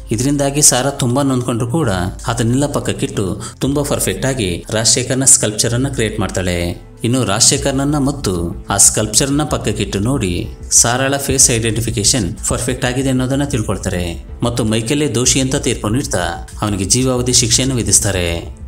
ಇದರಿಂದಾಗಿ ಸಾರಾ ತುಂಬಾ ನೊಂದ್ಕೊಂಡ್ರು ಕೂಡ ಅದನ್ನೆಲ್ಲ ಪಕ್ಕಕ್ಕಿಟ್ಟು ತುಂಬಾ ಪರ್ಫೆಕ್ಟ್ ಆಗಿ ರಾಜಶೇಖರ್ನ ಸ್ಕಲ್ಪ್ಚರ್ ಅನ್ನ ಕ್ರಿಯೇಟ್ ಮಾಡ್ತಾಳೆ. ಇನ್ನು ರಾಜಶೇಖರ್ನನ್ನ ಮತ್ತು ಆ ಸ್ಕಲ್ಪ್ಚರ್ನ ಪಕ್ಕಕ್ಕಿಟ್ಟು ನೋಡಿ ಸಾರಾಳ ಫೇಸ್ ಐಡೆಂಟಿಫಿಕೇಶನ್ ಪರ್ಫೆಕ್ಟ್ ಆಗಿದೆ ಅನ್ನೋದನ್ನ ತಿಳ್ಕೊಳ್ತಾರೆ ಮತ್ತು ಮೈಕೇಲೇ ದೋಷಿ ಅಂತ ತೀರ್ಕೊಂಡಿರ್ತಾ ಅವನಿಗೆ ಜೀವಾವಧಿ ಶಿಕ್ಷೆಯನ್ನು ವಿಧಿಸ್ತಾರೆ.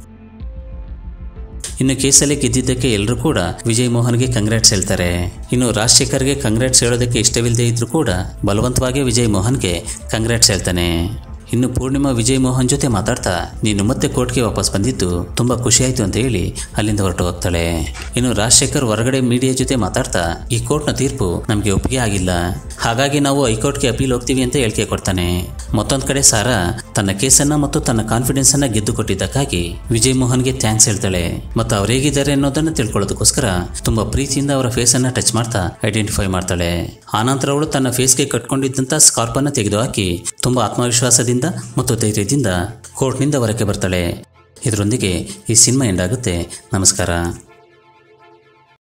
ಇನ್ನು ಕೇಸಲ್ಲಿ ಗೆದ್ದಿದ್ದಕ್ಕೆ ಎಲ್ಲರೂ ಕೂಡ ವಿಜಯ್ ಮೋಹನ್ಗೆ ಕಂಗ್ರಾಟ್ಸ್ ಹೇಳ್ತಾರೆ. ಇನ್ನು ರಾಜಶೇಖರ್ಗೆ ಕಂಗ್ರಾಟ್ಸ್ ಹೇಳೋದಕ್ಕೆ ಇಷ್ಟವಿಲ್ಲದೆ ಇದ್ರೂ ಕೂಡ ಬಲವಂತವಾಗಿ ವಿಜಯ್ ಮೋಹನ್ಗೆ ಕಂಗ್ರಾಟ್ಸ್ ಹೇಳ್ತಾನೆ. ಇನ್ನು ಪೂರ್ಣಿಮಾ ವಿಜಯ್ ಮೋಹನ್ ಜೊತೆ ಮಾತಾಡ್ತಾ ನೀನು ಮತ್ತೆ ಕೋರ್ಟ್ಗೆ ವಾಪಸ್ ಬಂದಿದ್ದು ತುಂಬಾ ಖುಷಿ ಆಯ್ತು ಅಂತ ಹೇಳಿ ಅಲ್ಲಿಂದ ಹೊರಟು ಹೋಗ್ತಾಳೆ. ಇನ್ನು ರಾಜಶೇಖರ್ ಹೊರಗಡೆ ಮೀಡಿಯಾ ಜೊತೆ ಮಾತಾಡ್ತಾ ಈ ಕೋರ್ಟ್ನ ತೀರ್ಪು ನಮಗೆ ಒಪ್ಪಿಗೆ ಆಗಿಲ್ಲ, ಹಾಗಾಗಿ ನಾವು ಹೈಕೋರ್ಟ್ಗೆ ಅಪೀಲ್ ಹೋಗ್ತೀವಿ ಅಂತ ಹೇಳಿಕೆ ಕೊಡ್ತಾನೆ. ಮತ್ತೊಂದ್ ಕಡೆ ಸಾರಾ ತನ್ನ ಕೇಸನ್ನ ಮತ್ತು ತನ್ನ ಕಾನ್ಫಿಡೆನ್ಸ್ ಅನ್ನ ಗೆದ್ದು ಕೊಟ್ಟಿದ್ದಕ್ಕಾಗಿ ವಿಜಯ್ ಮೋಹನ್ಗೆ ಥ್ಯಾಂಕ್ಸ್ ಹೇಳ್ತಾಳೆ ಮತ್ತು ಅವ್ರು ಹೇಗಿದ್ದಾರೆ ಅನ್ನೋದನ್ನ ತಿಳ್ಕೊಳ್ಳೋದಕ್ಕೋಸ್ಕರ ತುಂಬಾ ಪ್ರೀತಿಯಿಂದ ಅವರ ಫೇಸ್ ಅನ್ನ ಟಚ್ ಮಾಡ್ತಾ ಐಡೆಂಟಿಫೈ ಮಾಡ್ತಾಳೆ. ಆನಂತರ ಅವಳು ತನ್ನ ಫೇಸ್ಗೆ ಕಟ್ಕೊಂಡಿದ್ದಂತ ಸ್ಕಾರ್ಪ್ ಅನ್ನ ತೆಗೆದು ಹಾಕಿ ತುಂಬಾ ಆತ್ಮವಿಶ್ವಾಸದಿಂದ ಮತ್ತು ಧೈರ್ಯದಿಂದ ಕೋರ್ಟ್ನಿಂದ ಹೊರಕ್ಕೆ ಬರ್ತಾಳೆ. ಇದರೊಂದಿಗೆ ಈ ಸಿನಿಮಾ ಎಂಡ್ ಆಗುತ್ತೆ. ನಮಸ್ಕಾರ.